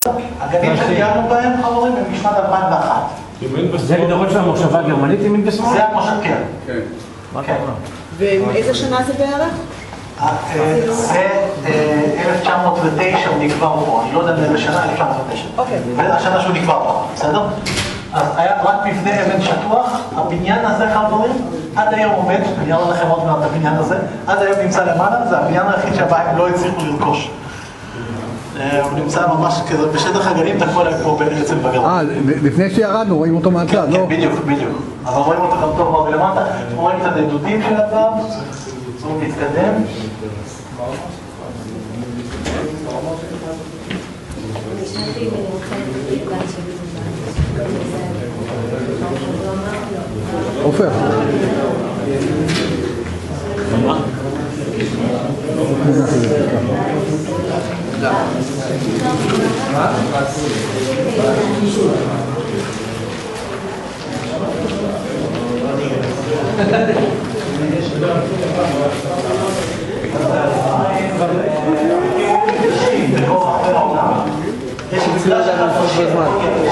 הגנים שגרנו בהם, חברים, הם משנת 2001. זה הגדרות של המושבה הגרמנית ימין ושמאל? זה המושבה, כן. כן. ואיזה שנה זה בערך? זה 1909 הוא נקבר פה, אני לא יודע באיזה שנה, 1909. אוקיי. והשנה שהוא נקבר פה, בסדר? אז היה רק מבנה אבן שטוח, הבניין הזה, חברים, עד היום עומד, אני אראה לכם עוד מעט את הבניין הזה, עד היום נמצא למעלה, זה הבניין היחיד שהבאים לא הצליחו לרכוש. הוא נמצא ממש כזה בשטח הגנים, תקוע להם פה בעצם בגרון. לפני שירדנו, רואים אותו מהצד, לא? כן, בדיוק. אבל רואים אותו גם טוב מאוד מלמטה, רואים את הנדודים של הבא, הוא מתקדם. עופר. יש מצלע שאתה חושב בזמן.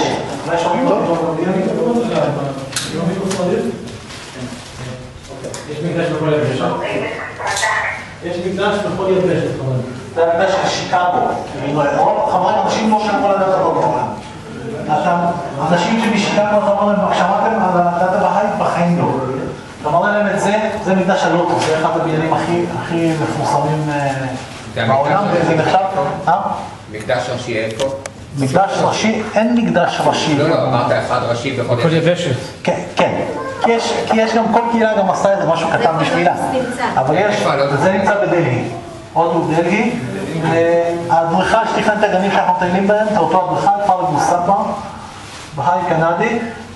יש מקדש בכל יבשת. יש מקדש בכל יבשת, חברים. זה המקדש של שיקגו. חברים, אנשים לא שמעו על הדת הזאת בעולם. אנשים שמשיקגו, שמעתם על הדת הבאית בחיים לא. אמרנו להם את זה מקדש הלוטוס, זה אחד הבניינים הכי מפורסמים בעולם, וזה נחשב... מקדש ראשי איפה? מקדש ראשי, אין מקדש ראשי. לא, אמרת אחד ראשי בכל יבשת. כן, כן. כי יש גם, כל קהילה גם עשה איזה משהו קטן בשבילה. אבל זה נמצא בדלהי. הודו דלהי. האדריכל שתכנן את הגנים שאנחנו מטיילים בהם, זה אותו אדריכל, פארק מוסאפה, בהאי קנדי.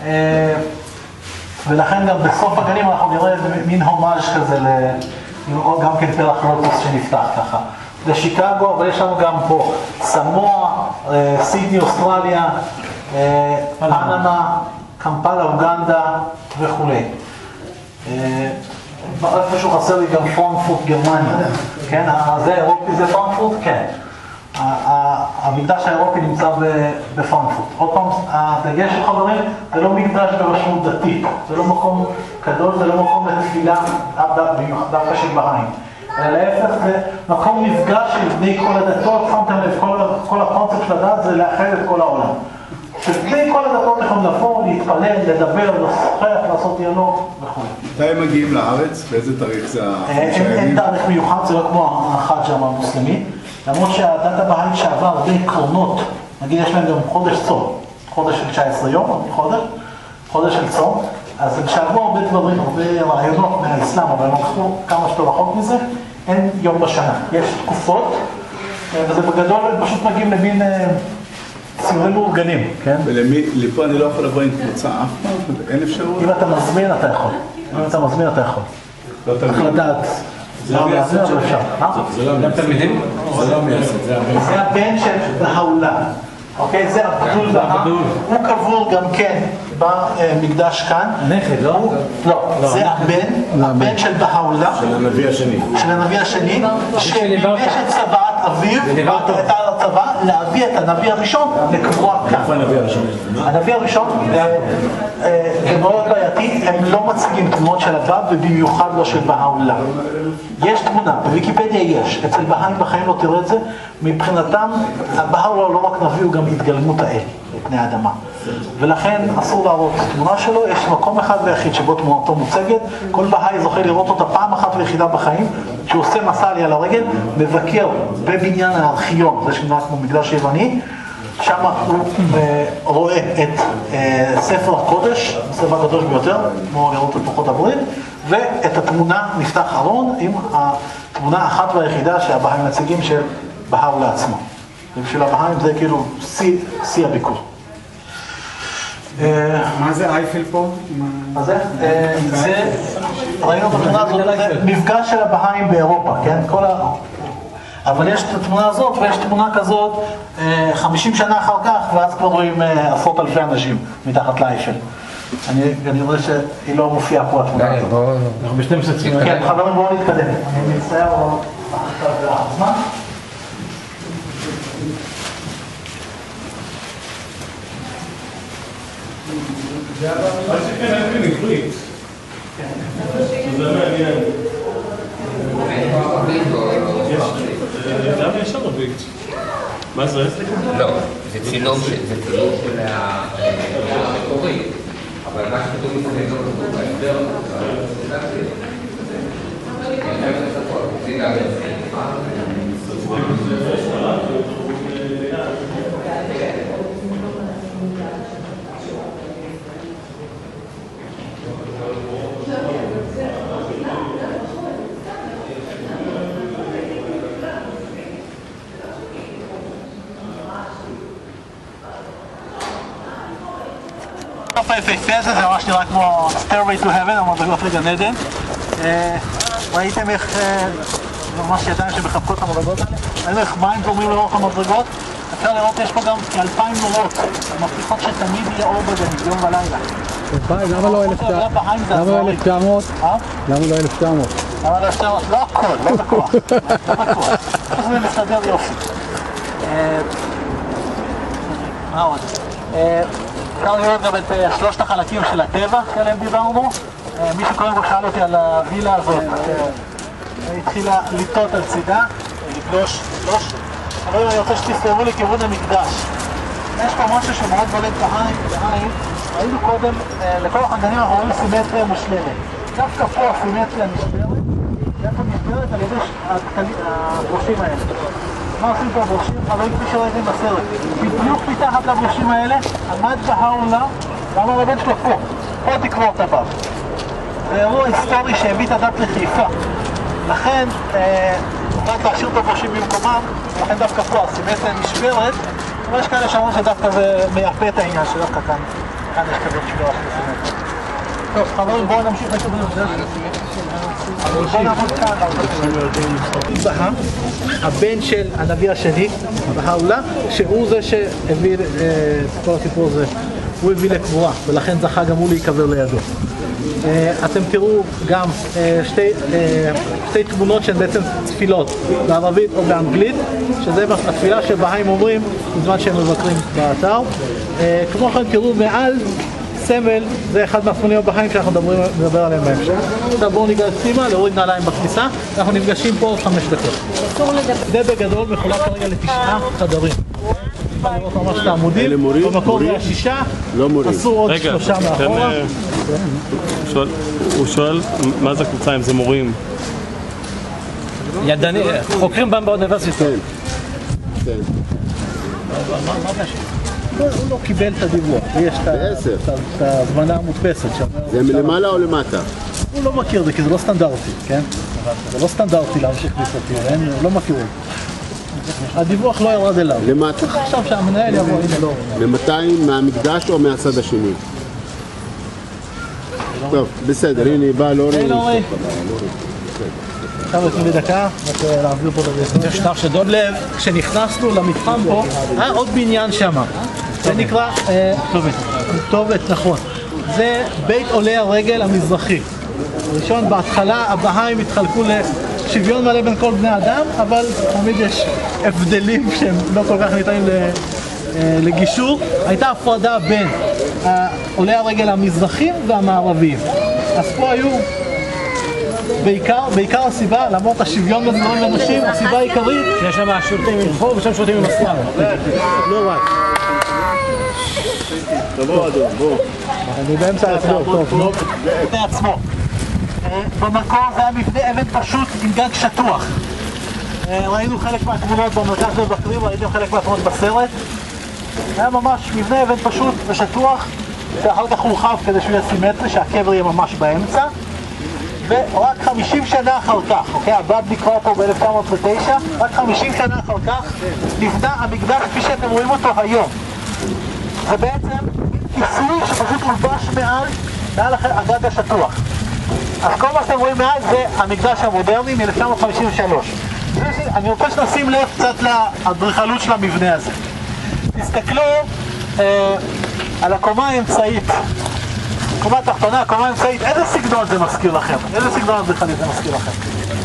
ולכן גם בסוף הגנים אנחנו נראה מין הומאז' כזה, גם כן פרח לוטוס שנפתח ככה. לשיקגו, אבל יש לנו גם פה סמואה, סידני, אוסטרליה, פנמה, קמפלה, אוגנדה וכו'. איפשהו חסר לי גם פרנקפורט, גרמניה. כן, זה אירופי, זה פרנקפורט? כן. המקדש האירופי נמצא בפרנקפורט. עוד פעם, הדגש של חברים, זה לא מקדש ברשמות דתית. זה לא מקום קדוש, זה לא מקום לתפילה, דווקא של בהיים. אלא להפך, זה מקום מפגש של בני כל הדתות, שמתם לב, כל הקונספט של הדת זה לאחד את כל העולם. שבני כל הדתות יכולים לבוא, להתפלל, לדבר, לשוחח, לעשות דיאלוג וכו'. מתי הם מגיעים לארץ? באיזה תאריך זה אין תאריך מיוחד, זה לא כמו החאג' המוסלמי. למרות שהדת הבאית שעבר הרבה קרנות, נגיד יש להם גם חודש צום, חודש של 19 יום, חודש של צום, אז כשעברו הרבה דברים, הרבה רעיונות מהאסלאם, אבל אנחנו כמה שאתה רחוק מזה, אין יום בשנה. יש תקופות, וזה בגדול פשוט מגיעים למין סיורים מאורגנים, כן? ולפה אני לא יכול לבוא עם קבוצה אף פעם? אין אפשרות? אם אתה מזמין, אתה יכול. לא צריך לדעת. זה לא מייסד של אפשר. זה לא תלמידים? זה לא מייסד, זה הבן של בהאולה. אוקיי, זה הבדול בהה. הוא קבור גם כן במקדש כאן. הנכד, לא? לא, זה הבן של בהאולה. של הנביא השני. שמימש את צוואת אביו, הייתה הצוואה להביא את הנביא הראשון לקבורה כאן. איפה הנביא הראשון? הנביא הראשון, זה מאוד בעייתי, הם לא מציגים תמונות של הבא, ובמיוחד לא של בהאולה. יש תמונה, בוויקיפדיה יש, אצל בהאים בחיים לא תראה את זה, מבחינתם, בהאולה לא רק נביא, הוא גם התגלמות האל, פני האדמה. ולכן אסור להראות תמונה שלו, יש מקום אחד ויחיד שבו תמונתו מוצגת, כל בהאי זוכה לראות אותה פעם אחת ויחידה בחיים, שהוא עושה מסע עלייה לרגל, מבקר בבניין הארכיון, זה שנראה כמו מקדש יווני, שם הוא רואה את ספר הקודש, הספר הקדוש ביותר, כמו לראות את לוחות הברית, ואת התמונה נפתח ארון עם התמונה האחת והיחידה שהבהאים מציגים של בהאולה עצמו. ובשביל הבהאים זה כאילו שיא הביקור. מה זה אייפל פה? מה זה? ראינו בתמונה הזאת, זה מפגש של הבהאים באירופה, כן? אבל יש את התמונה הזאת ויש תמונה כזאת 50 שנה אחר כך, ואז כבר רואים עשרות אלפי אנשים מתחת לאייפל. אני רואה שהיא לא מופיעה פה התמונה הזאת. אנחנו בשני מסצים. כן, חברים, בואו נתקדם. אני מצטער עכשיו הזמן. מה שכן אין לי עברית. זה מעניין. למה יש ערבית? מה זה? לא, זה צילום של המקורי, אבל מה שכתוב לפני לא כתוב בהסבר, הסוף היפהפה הזה, זה ממש נראה כמו Stairway to Heaven, המדרגות לגן עדן. ראיתם איך ממש ידיים שמחבקות את המדרגות האלה? ראינו איך מים זורמים לאורך המדרגות? אפשר לראות, יש פה גם 2,000 נורות, מבטיחות שתמיד יהיה אור בגן, יום ולילה. למה לא 1900? למה לא 1900? למה לא 1900? לא הכל, לא בכוח. זה מסתדר יופי. מה עוד? אפשר לראות גם את שלושת החלקים של הטבע שעליהם דיברנו. מישהו קודם כל שאל אותי על הווילה הזאת, התחילה לטעות על צידה, לגלוש. אבל אני רוצה שתסתובבו לכיוון המקדש. יש פה משהו שמאוד בולט בעין. ראינו קודם, לכל החגנים אנחנו רואים סימטריה מושלמת. דווקא פה הסימטריה נשברת, דווקא נשברת על ידי הברושים האלה. מה עושים פה הברושים? אבל כפי שראיתם בסרט. בדיוק מתחת לברושים האלה עמד בהעולם, ואמר לבן שלו פה תקבור את הבא. זה אירוע היסטורי שהביא את הדת לחיפה. לכן, רק להשאיר את הברושים במקומם, לכן דווקא פה הסימטריה נשברת, אבל יש כאלה שאומרים שדווקא זה מייפה את העניין שדווקא כאן יש כזאת שבירה של הסימטריה. טוב, חברים, בואו נמשיך לכיוון הזה. בואו נעמוד כאן. הבן של הנביא השני, בהאולה, שהוא זה שהביא את כל הסיפור הזה, הוא הביא לקבורה, ולכן זכה גם הוא להיקבר לידו. אתם תראו גם שתי תמונות שהן בעצם תפילות, בערבית או באנגלית, שזה התפילה שבהאים אומרים בזמן שהם מבקרים באתר. כמו כן תראו מעל סמל, זה אחד מהסמלים הבהאים שאנחנו נדבר עליהם בהמשך. עכשיו בואו ניגש פנימה, להוריד נעליים בכניסה, אנחנו נפגשים פה עוד 5 דקות. זה בגדול מחולק כרגע ל9 חדרים. אפשר לראות ממש את העמודים, במקור זה 6, עשו עוד 3 מאחורה. הוא שואל מה זה קבוצה, אם זה מורים? ידני, חוקרים בהם באוניברסיטה. כן. מה זה השם? הוא לא קיבל את הדיווח, יש את הזמנה המודפסת שם. זה מלמעלה או למטה? הוא לא מכיר זה כי זה לא סטנדרטי, כן? זה לא סטנדרטי להמשיך בסרטי, הוא לא מכיר. הדיווח לא ירד אליו. למטה? צריך עכשיו שהמנהל יבוא, הנה לא. למתי מהמקדש או מהצד השני? טוב, בסדר, הנה בא לאורי. היי לאורי. עכשיו נתנו לי דקה, רק להעביר פה את הדרך. יש שטח שדוד לב, כשנכנסנו למתחם פה, היה עוד בניין שם. זה נקרא כתובת, נכון. זה בית עולי הרגל המזרחי. ראשון, בהתחלה הבהאים התחלקו לשוויון מלא בין כל בני אדם, אבל תמיד יש הבדלים שהם לא כל כך ניתנים לגישור. הייתה הפרדה בין עולי הרגל המזרחים והמערביים. אז פה היו בעיקר הסיבה, למרות השוויון בין גברים ונשים, הסיבה העיקרית יש שם שותים עם חור ושם שותים עם הסלאם. לא רק. תבוא אדום, בוא. אני באמצע עצמו, טוב. בפני עצמו. במקור זה היה מבנה אבן פשוט עם גג שטוח. ראינו חלק מהתמונות במרכז מבקרים, ראיתם חלק מהתמונות בסרט. היה ממש מבנה אבן פשוט ושטוח, שאחר כך הורחב כדי שהוא יהיה סימטרי, שהקבר יהיה ממש באמצע. ורק 50 שנה אחר כך, אוקיי, הבד נקרא פה ב-1909, רק 50 שנה אחר כך נבנה המקדש כפי שאתם רואים אותו היום. זה בעצם כיסוי שפשוט הולבש מעל הגג השטוח. אז כל מה שאתם רואים מעל זה המקדש המודרני מ-1953. אני רוצה שנשים לב קצת לאדריכלות של המבנה הזה. תסתכלו על הקומה האמצעית. קומה תחתונה, קומה אמצעית, איזה סגנון זה מזכיר לכם? איזה סגנון אדריכלי זה מזכיר לכם?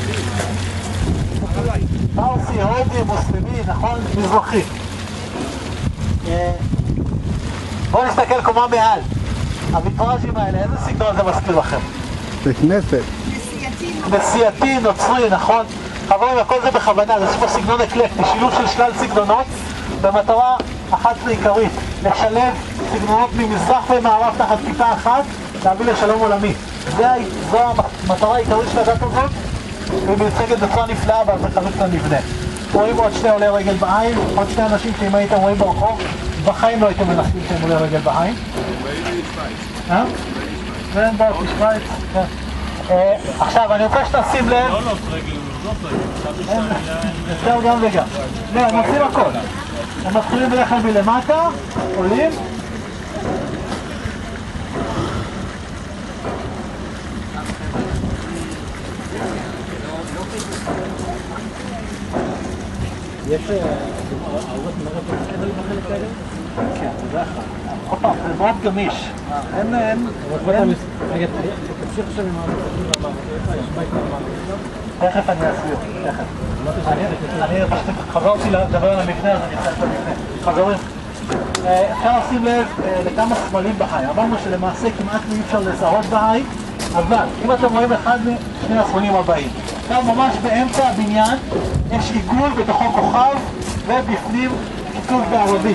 פרסי, הודי, מוסלמי, נכון? מזרחי. בואו נסתכל קומה מעל. הוויטראז'ים האלה, איזה סגנון זה מזכיר לכם? זה כנסת. כנסייתי, נוצרי, נכון? חברים, הכל זה בכוונה, זה פה סגנון אקלקטי, שילוב של שלל סגנונות במטרה אחת ועיקרית, לשלב סגנונות ממזרח ומערב תחת כיפה אחת, להביא לשלום עולמי. זו המטרה העיקרית של הדת הזאת, והיא מיוצגת בצורה נפלאה בהתחלות של המבנה. רואים עוד שני עולי רגל בעין, עוד שני אנשים שאם הייתם רואים ברחוב, בחיים לא הייתם מנחים שהם עולי רגל בעין. ואין בעיה בשוויץ, כן. עכשיו, אני רוצה שתשים לב... לא, רגל, אפשר גם וגם. לא, הם עושים הכל. הם מתחילים בדרך כלל מלמטה, עולים. יש... כן, זה אחד. עוד פעם, זה מאוד גמיש. אין... רגע, תמשיך עכשיו עם תכף אני אסביר, תכף. אני חזרתי לדבר על המבנה, אז אני אצטרך את המבנה. חברים, אפשר לשים לב לכמה סמלים בהאי. אמרנו שלמעשה כמעט אי אפשר לזהות בהאי, אבל אם אתם רואים אחד משני הסמלים הבאים, עכשיו ממש באמצע הבניין יש עיגול בתוכו כוכב ובפנים כיתוב בערבית.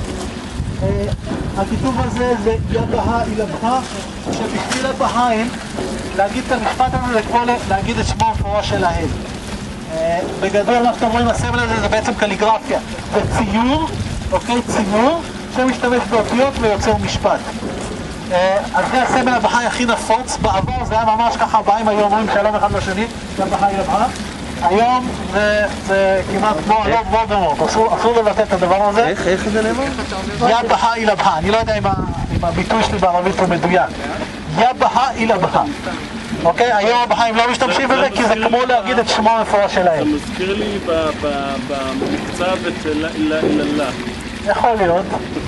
הכיתוב הזה זה יד בהא אל הבהא, שבשביל הבהאים להגיד את המשפט הזה זה כמו להגיד את שמו המפורש של האל. בגדול מה שאתם רואים הסמל הזה זה בעצם קליגרפיה, זה ציור, אוקיי, ציור שמשתמש באותיות ויוצר משפט. אז זה הסמל הבהאי הכי נפוץ. בעבר זה היה ממש ככה, הבהאים היו אומרים שלום אחד לשני, יד בהא אל הבהא. היום זה כמעט כמו הלא וולדמורט, אסור לבטא את הדבר הזה. איך זה נאמר? יד בהא אל הבהא, אני לא יודע אם הביטוי שלי בערבית הוא מדויק. יד בהא אל הבהא. אוקיי? היום הבהאים לא משתמשים בזה כי זה כמו להגיד את שמו המפורש שלהם. אתה מזכיר לי במקצב את אללה. יכול להיות.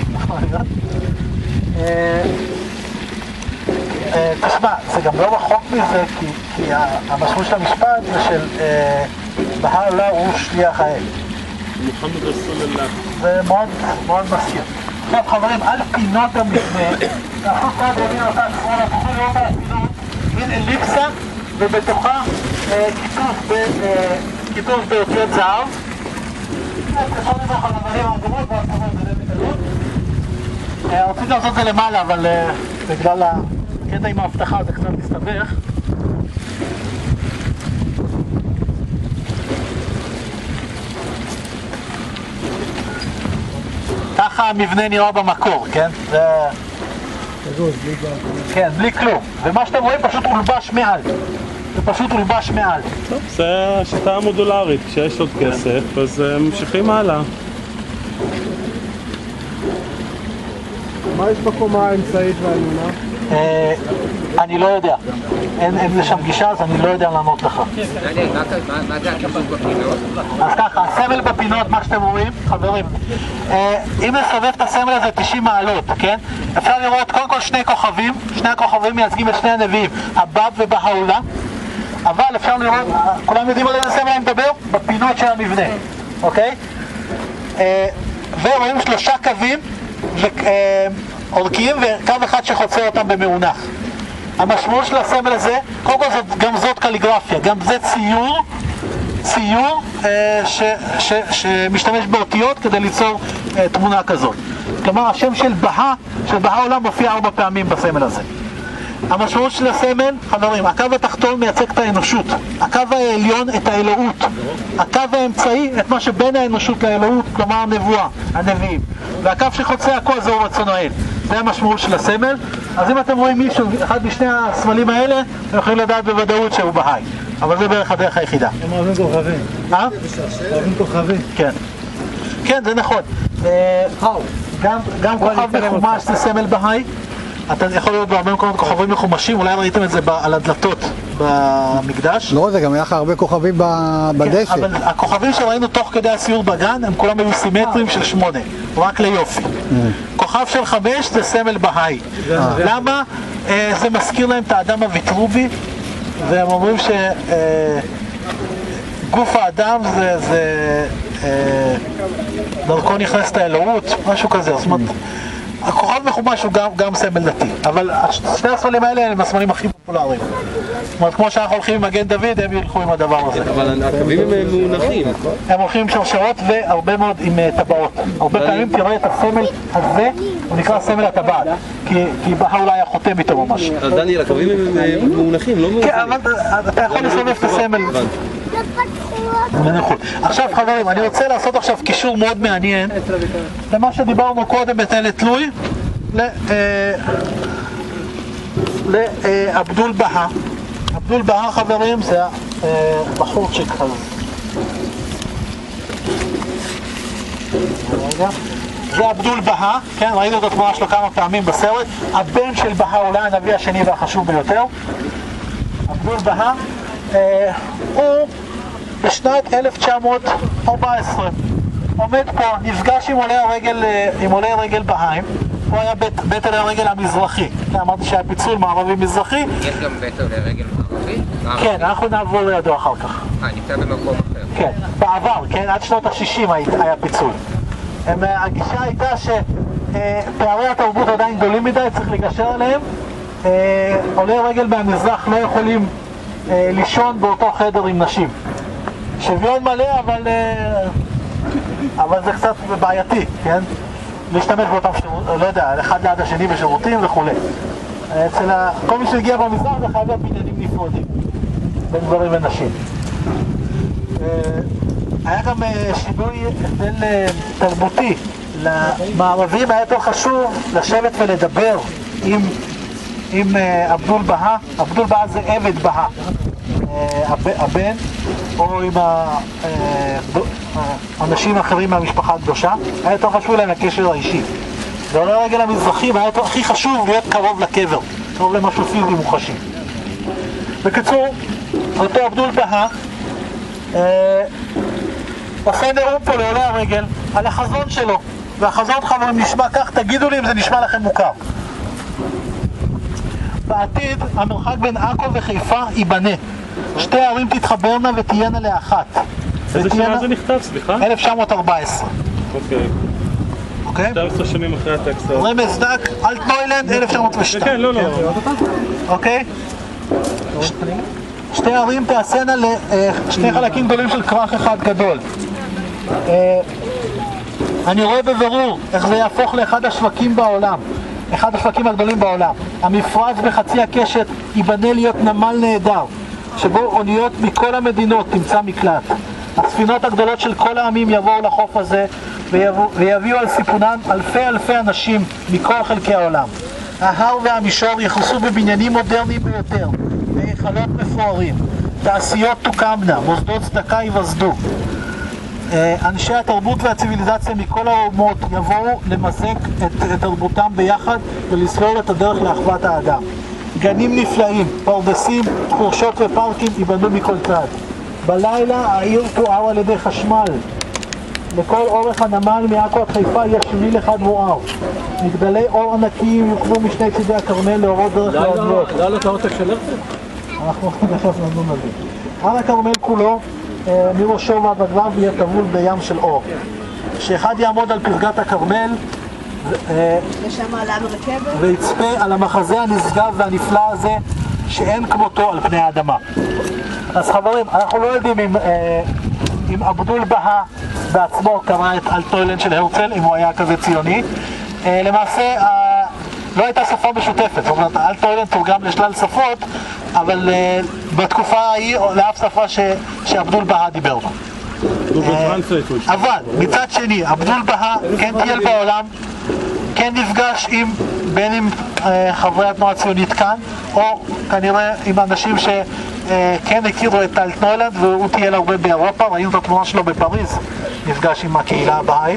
תשמע, זה גם לא רחוק מזה כי המשמעות של המשפט זה של בהא אללה הוא שליח האל. מוחמד רסול אללה. זה מאוד מזכיר. עכשיו חברים, על פינות המבנה, אנחנו כאן ימין אותה שמאלה, תוכלו לראות על הפינות, מין אליפסה ובתוכה כיתוב באותיות זהב. אפשר לזרוק על המלים המגומות והסתובב זה בקלות. רציתי לעשות את זה למעלה, אבל בגלל הקטע עם ההבטחה זה קצת מסתבך. ככה המבנה נראה במקור, כן? זה... כן, בלי כלום. ומה שאתם רואים פשוט הולבש מעל. זה פשוט הולבש מעל. טוב, זה השיטה המודולרית. כשיש עוד כסף, אז ממשיכים הלאה. מה יש בקומה האמצעית והעליונה? אני לא יודע. אין לשם גישה, אז אני לא יודע לענות לך. מה זה הכיוון בפינות? אז ככה, הסמל בפינות, מה שאתם רואים, חברים, אם נסובב את הסמל הזה 90 מעלות, כן? אפשר לראות קודם כל שני כוכבים, שני הכוכבים מייצגים את שני הנביאים, הבב ובהאולה, אבל אפשר לראות, כולם יודעים על איזה סמל אני מדבר? בפינות של המבנה, אוקיי? ורואים 3 קווים אורכים וקו אחד שחוצה אותם במאונח. המשמעות של הסמל הזה, קודם כל גם זאת קליגרפיה, גם זה ציור שמשתמש באותיות כדי ליצור תמונה כזאת. כלומר, השם של בהא עולם מופיע 4 פעמים בסמל הזה. המשמעות של הסמל, חברים, הקו התחתון מייצג את האנושות, הקו העליון את האלוהות, הקו האמצעי את מה שבין האנושות לאלוהות, כלומר הנבואה, הנביאים, והקו שחוצה הכל זהו רצון האל. זה המשמעות של הסמל. אז אם אתם רואים מישהו, אחד משני הסמלים האלה, אתם יכולים לדעת בוודאות שהוא בהאי, אבל זה בערך הדרך היחידה. הם אוהבים כוכבים. מה? אוהבים כוכבים. כן. כן, זה נכון. גם כוכב מחומש זה סמל בהאי. אתה יכול לראות בהרבה מקומות כוכבים מחומשים, אולי ראיתם את זה על הדלתות במקדש. לא, זה גם היה לך הרבה כוכבים בדשא. אבל הכוכבים שראינו תוך כדי הסיור בגן, הם כולם היו סימטריים של 8, רק ליופי. כוכב של 5 זה סמל בהאי. למה? זה מזכיר להם את האדם הוויטרובי, והם אומרים שגוף האדם זה דרכו נכנסת האלוהות, משהו כזה. זאת אומרת, הכוכב מחומש הוא גם סמל דתי, אבל שני הסמלים האלה הם הסמלים הכי פופולריים. זאת אומרת, כמו שאנחנו הולכים עם מגן דוד, הם ילכו עם הדבר הזה. אבל הקווים הם מונחים. הם הולכים עם שרשרות והרבה מאוד עם טבעות. הרבה פעמים תראה את הסמל הזה, הוא נקרא סמל הטבעת, כי בהה אולי החותם איתו ממש. אז דניאל, הקווים הם מונחים, לא מונחים. כן, אבל אתה יכול לסובב את הסמל. עכשיו חברים, אני רוצה לעשות עכשיו קישור מאוד מעניין למה שדיברנו קודם בתל תלוי לעבדול בהה. עבדול בהה חברים זה בחורצ'יק הזה. זה עבדול בהה, כן, ראינו את התמונה שלו כמה פעמים בסרט. הבן של בהה אולי הנביא השני והחשוב ביותר. עבדול בהה הוא בשנת 1914 עומד פה, נפגש עם עולי רגל בהיים. הוא היה בית עולי הרגל המזרחי. אמרתי שהיה פיצול מערבי-מזרחי. יש גם בית עולי רגל מערבי? כן, אנחנו נעבור לידו אחר כך. נמצא במקום אחר. כן, בעבר, כן, עד שנות ה-60 היה פיצול. הגישה הייתה שפערי התרבות עדיין גדולים מדי, צריך לגשר עליהם. עולי רגל מהמזרח לא יכולים לישון באותו חדר עם נשים. שוויון מלא, אבל זה קצת בעייתי, כן? להשתמש באותם שירותים, לא יודע, אחד ליד השני בשירותים וכו'. כל מי שהגיע במזרח זה חייב להיות בניינים נפרדים בין גברים ונשים. היה גם שינוי הבדל תרבותי. למערבים היה יותר חשוב לשבת ולדבר עם עבדול בהה. עבדול בהה זה עבד בהה, הבן, או עם אנשים אחרים מהמשפחה הקדושה. היה יותר חשוב להם הקשר האישי. ועולי הרגל המזרחים היה הכי חשוב להיות קרוב לקבר, קרוב למשהו פיזי מוחשי. בקיצור, אותו עבדול בהה עושה נאום פה לעולי הרגל על החזון שלו, והחזון חברים נשמע כך, תגידו לי אם זה נשמע לכם מוכר. בעתיד המרחק בין עכו וחיפה ייבנה, שתי הערים תתחברנה ותהיינה לאחת. איזה שנה זה נכתב, סליחה? 1914. אוקיי. 12 שנים אחרי הטקסט. רמז דק, אלטנוילנד, 1902. כן, לא. אוקיי? שתי ערים תעשינה לשני חלקים גדולים של כרך אחד גדול. אני רואה בבירור איך זה יהפוך לאחד השווקים בעולם, אחד השווקים הגדולים בעולם. המפרץ בחצי הקשת ייבנה להיות נמל נהדר, שבו אוניות מכל המדינות תמצא מקלט. הספינות הגדולות של כל העמים יבואו לחוף הזה ויביאו על סיפונן אלפי אנשים מכל חלקי העולם. ההר והמישור יחוסו בבניינים מודרניים ביותר, בהיכלות מפוארים, תעשיות תוקמנה, מוסדות צדקה יווסדו. אנשי התרבות והציביליזציה מכל האומות יבואו למזג את תרבותם ביחד ולסלול את הדרך לאחוות האדם. גנים נפלאים, פרדסים, חורשות ופארקים ייבנו מכל צד. בלילה העיר תואר על ידי חשמל. לכל אורך הנמל מעכו עד חיפה יש שביל אחד מואר. מגדלי אור ענקיים יוקמו משני צידי הכרמל להורות דרך לעודלות. זה על העותק של הרצל? אנחנו תכף נדון על זה. הר הכרמל כולו, מראשו ועד רגליו יהיה טבול בים של אור. שאחד יעמוד על פסגת הכרמל ושם עלה ברכבת ויצפה על המחזה הנשגב והנפלא הזה שאין כמותו על פני האדמה. אז חברים, אנחנו לא יודעים אם עבדול בהה בעצמו קרא את אלטנוילנד של הרצל, אם הוא היה כזה ציוני. למעשה לא הייתה שפה משותפת, זאת אומרת אלטנוילנד תורגם לשלל שפות, אבל בתקופה ההיא לאף שפה שעבדול בהה דיבר בה. אבל מצד שני עבדול בהה כן טייל בעולם, כן נפגש בין עם חברי התנועה הציונית כאן, או כנראה עם אנשים שכן הכירו את אלטנוילנד, והוא טייל הרבה באירופה. ראינו את התמונה שלו בפריז, נפגש עם הקהילה הבאית.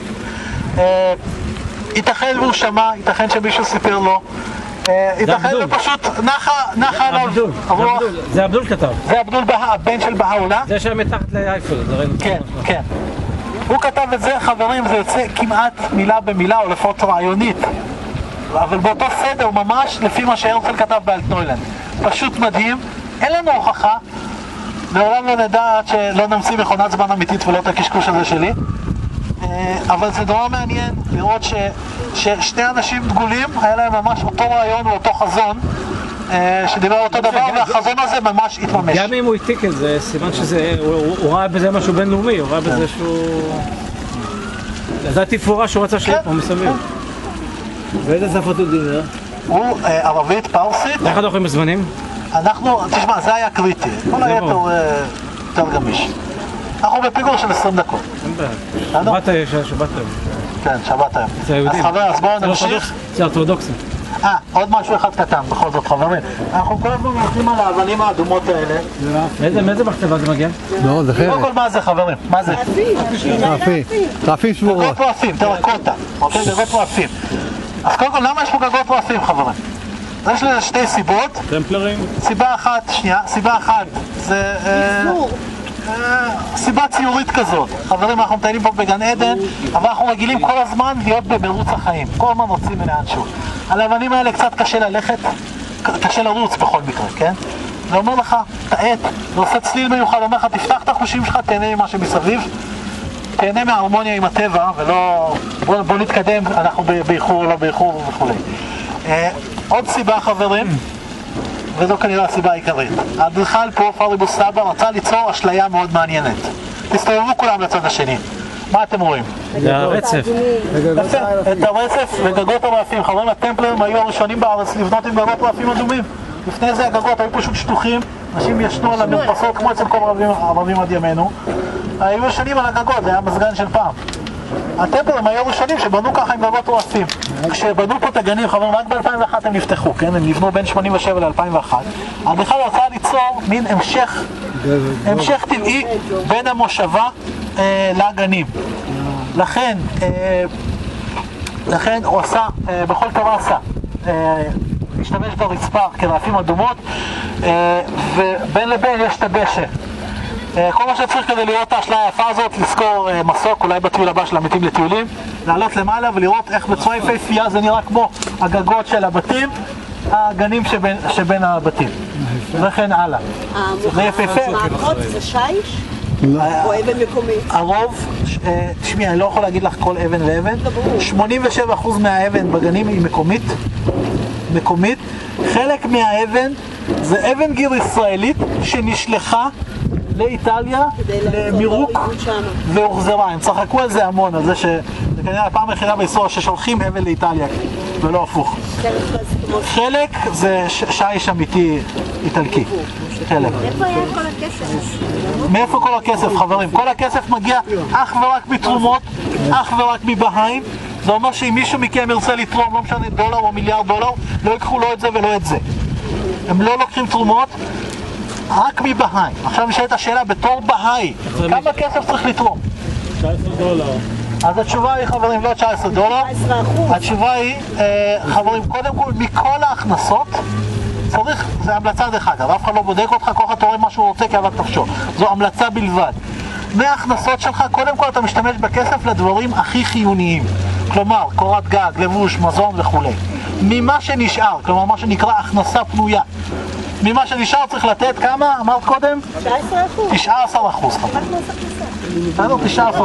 ייתכן והוא שמע, ייתכן שמישהו סיפר לו, ייתכן ופשוט נחה עליו. זה עבדול כתב. זה עבדול בהה, הבן של בהאולה. זה שהיה מתחת לאייפל, זה ראינו. כן, כן. הוא כתב את זה, חברים, זה יוצא כמעט מילה במילה, או לפחות רעיונית. אבל באותו סדר, ממש לפי מה שהרצל כתב באלטנוילנד. פשוט מדהים, אין לנו הוכחה. לעולם לא נדע עד שלא נמציא מכונת זמן אמיתית ולא את הקשקוש הזה שלי. אבל זה נורא מעניין לראות ששני אנשים דגולים, היה להם ממש אותו רעיון ואותו חזון, שדיבר אותו דבר, והחזון הזה ממש התממש. גם אם הוא העתיק את זה, סימן שהוא ראה בזה משהו בינלאומי, הוא ראה בזה שהוא... לדעתי תפאורה שהוא רצה שיהיה פה מסביב. ואיזה שפות הוא דיבר? הוא ערבית, פרסית. איך אנחנו יכולים בזמנים? אנחנו, תשמע, זה היה קריטי, כל היתר יותר גמיש. אנחנו בפיגור של 20 דקות. שבת היום. כן, שבת היום. אז חבר, אז בואו נמשיך. זה אורתודוקסי. עוד משהו אחד קטן, בכל זאת חברים. אנחנו כל הזמן נותנים על האבנים האדומות האלה. מאיזה מחצבה זה מגיע? לא, זה קודם חרק. כל מה זה חברים? מה זה? רעפים שבורות. גגות רעפים, טרקוטה. אוקיי, גגות רעפים. אז קודם כל, למה יש פה גגות רעפים חברים? יש לזה שתי סיבות. טמפלרים? סיבה אחת זה סיבה ציורית כזאת. חברים, אנחנו מטיילים פה בגן עדן, אבל אנחנו רגילים כל הזמן להיות במרוץ החיים. כל הזמן רוצים לאנשהו. על האבנים האלה קצת קשה ללכת, קשה לרוץ בכל מקרה, כן? זה אומר לך, תעט, זה עושה צליל מיוחד, אומר לך, תפתח את החושים שלך, תהנה ממה שמסביב, תהנה מההרמוניה עם הטבע, ולא... בוא נתקדם, אנחנו באיחור או לא באיחור וכו'. עוד סיבה חברים, וזו כנראה הסיבה העיקרית. האדריכל פה, פאריבוס סבא, רצה ליצור אשליה מאוד מעניינת. תסתובבו כולם לצד השני. מה אתם רואים? זה הרצף. את הרצף וגגות הרעפים. חברים, הטמפלרים היו הראשונים בארץ לבנות עם גגות רעפים אדומים. לפני זה הגגות היו פשוט שטוחים, אנשים ישנו על המרפסות כמו אצל כל הערבים עד ימינו. היו ישנים על הגגות, זה היה מזגן של פעם. הטמפלרים היו ראשונים שבנו ככה עם גגות רעפים. כשבנו פה את הגנים, חברים, רק ב-2001 הם נפתחו, כן? הם נבנו בין 87 ל-2001. האדריכל רצה ליצור מין המשך טבעי בין המושבה לגנים. לכן הוא עשה, בכל טרסה, השתמש ברצפה כרעפים אדומות, ובין לבין יש את הדשא. כל מה שצריך כדי לראות את האשליה היפה הזאת, לזכור מסוק, אולי בטיול הבא של עמיתים לטיולים, לעלות למעלה ולראות איך בצורה יפהפייה זה נראה כמו הגגות של הבתים, הגנים שבין הבתים. וכן הלאה. זה יפהפה. המערכות זה שיש? או אבן מקומית? הרוב, תשמעי, אני לא יכול להגיד לך כל אבן ואבן, 87% מהאבן בגנים היא מקומית. חלק מהאבן זה אבן גיר ישראלית שנשלחה לאיטליה למירוק והוחזרה. הם צחקו על זה המון, על זה שכנראה הפעם היחידה בהיסטוריה ששולחים אבן לאיטליה ולא הפוך. חלק זה שיש אמיתי איטלקי. חלק. איפה היה כל הכסף? מאיפה כל הכסף חברים? כל הכסף מגיע אך ורק מתרומות, אך ורק מבהיים. זה אומר שאם מישהו מכם ירצה לתרום, לא משנה דולר או מיליארד דולר, לא יקחו לא את זה ולא את זה. הם לא לוקחים תרומות, רק מבהיים. עכשיו נשאלת השאלה, בתור בהאי, כמה כסף צריך לתרום? $19. אז התשובה היא, חברים, לא $19. התשובה היא, חברים, קודם כל, מכל ההכנסות, צריך, זה המלצה דרך אגב, אף אחד לא בודק אותך, כל אחד תורם מה שהוא רוצה כאוות נפשו. זו המלצה בלבד. מההכנסות שלך, קודם כל אתה משתמש בכסף לדברים הכי חיוניים. כלומר, קורת גג, לבוש, מזון וכו'. ממה שנשאר, כלומר מה שנקרא הכנסה פנויה. ממה שנשאר צריך לתת כמה? אמרת קודם? 19%. 19%. בסדר, 19%.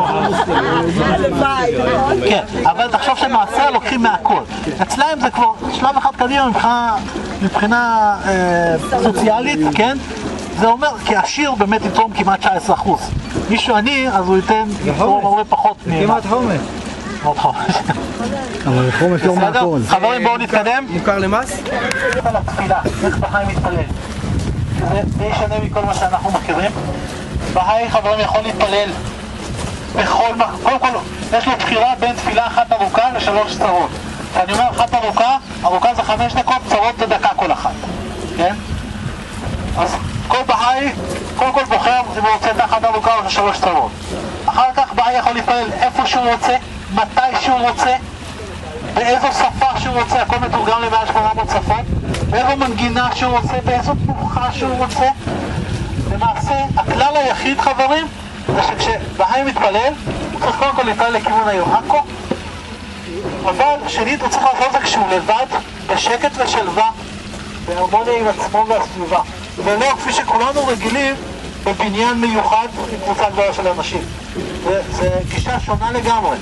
כן, אבל תחשוב שמעשה לוקחים מהכל. אצלהם זה כבר שלב אחד קדימה מבחינה סוציאלית, כן? זה אומר, כי עשיר באמת יתרום כמעט 19%. מישהו עני, אז הוא ייתן הרבה פחות. כמעט חומש. מאוד חומש. אבל חומש לא מהכל. חברים, בואו נתקדם. מוכר למס? על התפילה, איך בהאי מתפלל. זה ישנה מכל מה שאנחנו מכירים. בהאי, חברים, יכול להתפלל בכל מקום. קודם כל, יש לו בחירה בין תפילה אחת ארוכה ל3 צרות. אני אומר אחת ארוכה זה 5 דקות, צרות זה דקה כל אחת. כן? אז כל בהאי, קודם כל בוחר אם הוא רוצה את אחת ארוכה או 3 צרות. אחר כך בהאי יכול להתפלל איפה שהוא רוצה, מתי שהוא רוצה, באיזו שפה שהוא רוצה, הכל מתורגם למעל 800 שפות, באיזו מנגינה שהוא רוצה, באיזו תנוחה שהוא רוצה. למעשה, הכלל היחיד, חברים, זה שכשבהאי מתפלל, הוא צריך קודם כל להתפלל לכיוון העיר עכו, אבל שנית הוא צריך לעשות את זה כשהוא לבד, בשקט ושלווה, בהרמוניה עם עצמו והסביבה. ולא כפי שכולנו רגילים, בבניין מיוחד עם קבוצה גדולה של אנשים. זה גישה שונה לגמרי.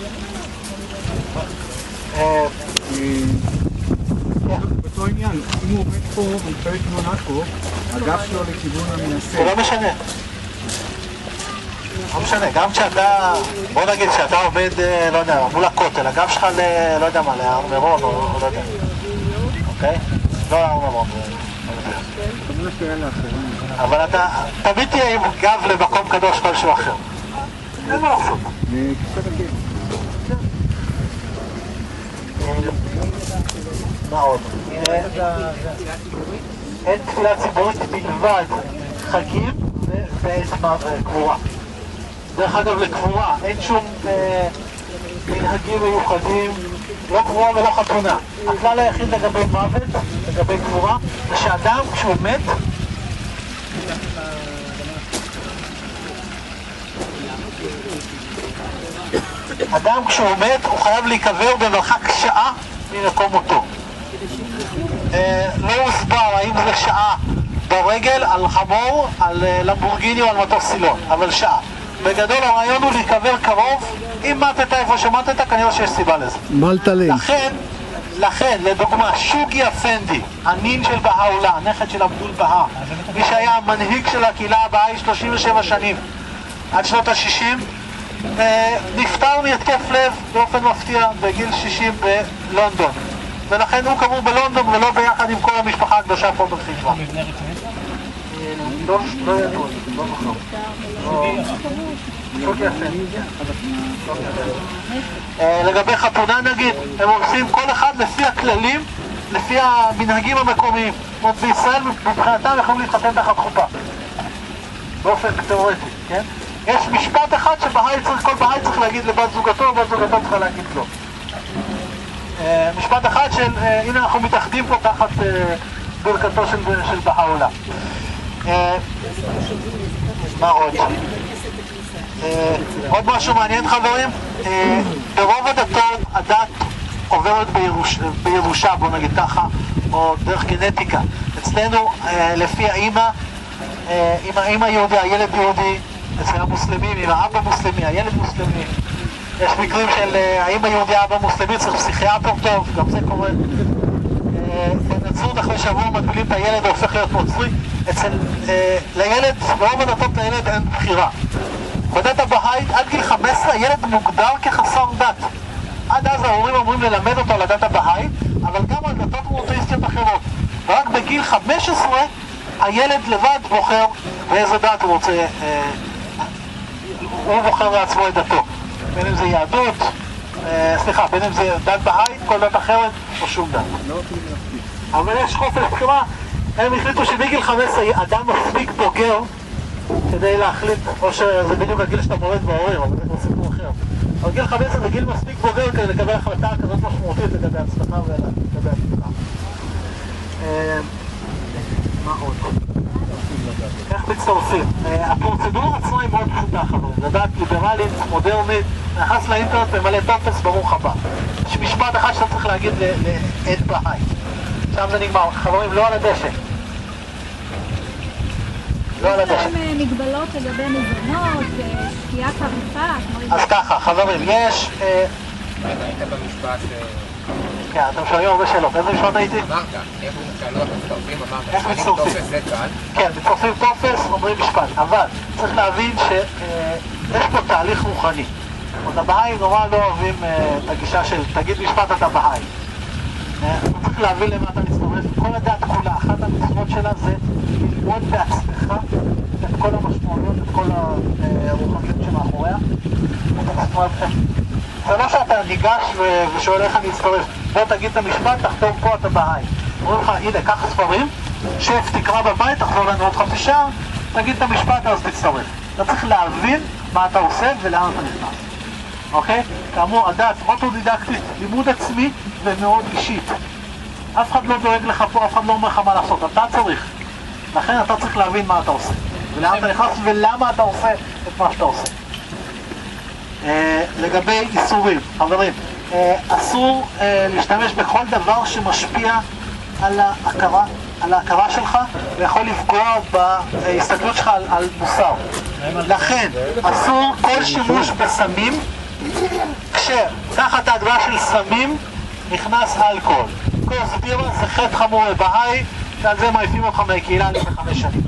באותו עניין, אם הוא עומד פה ומקבל תמונה פה, הגב שלו לכיוון המנסה. זה לא משנה. לא משנה, גם כשאתה, בוא נגיד שאתה עובד, לא יודע, מול הכותל, הגב שלך לא יודע מה, להר מירון או לא יודע. אוקיי? לא להר מירון. אבל אתה תמיד תהיה עם גב למקום קדוש כלשהו אחר. אין מה לעשות. מה עוד? אין תפילה ציבורית בלבד חגים וקבורה. דרך אגב, לקבורה אין שום מנהגים מיוחדים, לא קבורה ולא חתונה. הכלל היחיד לגבי מוות, לגבי קבורה, זה שאדם כשהוא מת, אדם כשהוא מת הוא חייב להיקבר במרחק שעה ממקום מותו. לא הוסבר האם זה שעה ברגל, על חמור, על למבורגיני או על מטוס סילון, אבל שעה. בגדול הרעיון הוא להיקבר קרוב. אם מתת איפה שמתת, כנראה שיש סיבה לזה. מלטלין. לכן, לדוגמה, שוגי אפנדי, הנין של בהאולה, הנכד של עבדול בהא, מי שהיה המנהיג של הקהילה הבאה 37 שנים, עד שנות ה-60, נפטר מהתקף לב באופן מפתיע בגיל 60 בלונדון. ולכן הוא קבור בלונדון ולא ביחד עם כל המשפחה הקדושה פה בחיפה. לא ידוע, לא נכון. לגבי חתונה נגיד, הם עושים כל אחד לפי הכללים, לפי המנהגים המקומיים. זאת אומרת, בישראל מבחינתם יכולים להתחתן תחת חופה באופן תיאורטי, כן? יש משפט אחד שכל בהאי צריך להגיד לבת זוגתו, ובת זוגתו צריכה להגיד לו. משפט אחד של, הנה אנחנו מתאחדים פה תחת ברכתו של בהאולה. מה עוד? עוד משהו מעניין חברים, ברוב הדתות הדת עוברת בירושה, בוא נגיד ככה, או דרך גנטיקה. אצלנו לפי האמא, אם האמא יהודי, הילד יהודי, אצל המוסלמים, אם האבא מוסלמי, הילד מוסלמי. יש מקרים של האמא יהודי, האבא מוסלמי, צריך פסיכיאטר טוב, גם זה קורה. בנצרות אחרי שבוע מגבילים את הילד והופך להיות נוצרי. לילד, ברוב הדתות לילד אין בחירה. בדת הבאית עד גיל 15 הילד מוגדר כחסר דת. עד אז ההורים אומרים ללמד אותו על הדת הבאית, אבל גם על דתות מונותאיסטיות אחרות. ורק בגיל 15 הילד לבד בוחר באיזה דת הוא רוצה, הוא בוחר לעצמו את דתו. בין אם זה יהדות, בין אם זה דת באית, כל דת אחרת או שום דת. אבל יש חופש בחירה. הם החליטו שבגיל 15 אדם מספיק בוגר כדי להחליט, או שזה בדיוק הגיל שאתה מורד בהורים, אבל זה סיפור אחר. אבל גיל 15 זה גיל מספיק בוגר כדי לקבל החלטה כזאת משמעותית לגבי הצלחה ולגבי הצלחה. מה עוד? איך מצטרפים? הפרוצדורה עצמה היא מאוד פשוטה חברים. זה דת ליברלית, מודרנית, נכנס לאינטרנט, ממלא טופס, ברוך הבא. יש משפט אחד שאתה צריך להגיד לעד בהאי. שם זה נגמר. חברים, לא על הדשא. לא על הדשא. יש להם מגבלות לגבי מזונות, שקיעה חריפה? אז ככה, חברים, יש... היית במשפט... כן, אתם שואלים הרבה שאלות. איזה משפט הייתי? אמרת, איך שאלו איך מצטרפים, אמרת, איך מצטרפים? טופס זה קל. כן, מצטרפים טופס, אומרים משפט. אבל צריך להבין שיש פה תהליך רוחני. עוד הבאיים נורא לא אוהבים את הגישה של תגיד משפט אתה באי. אתה צריך להבין למה אתה מצטרף. כל הדת כולה, אחת המצוות שלה זה ללמוד בעצמך את כל המשמעויות, את כל הרוחניות שמאחוריה. זה לא שאתה ניגש ושואל איך אני אצטרף. בוא תגיד את המשפט, תחתום פה אתה באי. אומרים לך, הנה, קח ספרים, שף, תקרא בבית, תחזור לנו עוד חצי שעה, תגיד את המשפט, אז תצטרף. אתה צריך להבין מה אתה עושה ולאן אתה נכנס. אוקיי? כאמור, הדת אוטודידקטית, לימוד עצמי ומאוד אישית. אף אחד לא דואג לך פה, אף אחד לא אומר לך מה לעשות, אתה צריך. לכן אתה צריך להבין מה אתה עושה. ולאן אתה נכנס ולמה אתה עושה את מה שאתה עושה. לגבי איסורים, חברים, אסור להשתמש בכל דבר שמשפיע על ההכרה על ההכרה שלך, ויכול לפגוע בהסתכלות שלך על מוסר. לכן, אסור כל שימוש בסמים, כשתחת ההגדרה של סמים נכנס אלכוהול. כל סבירה זה חטא חמור לבהאי, ועל זה מעיפים אותך מהקהילה לפני 5 שנים.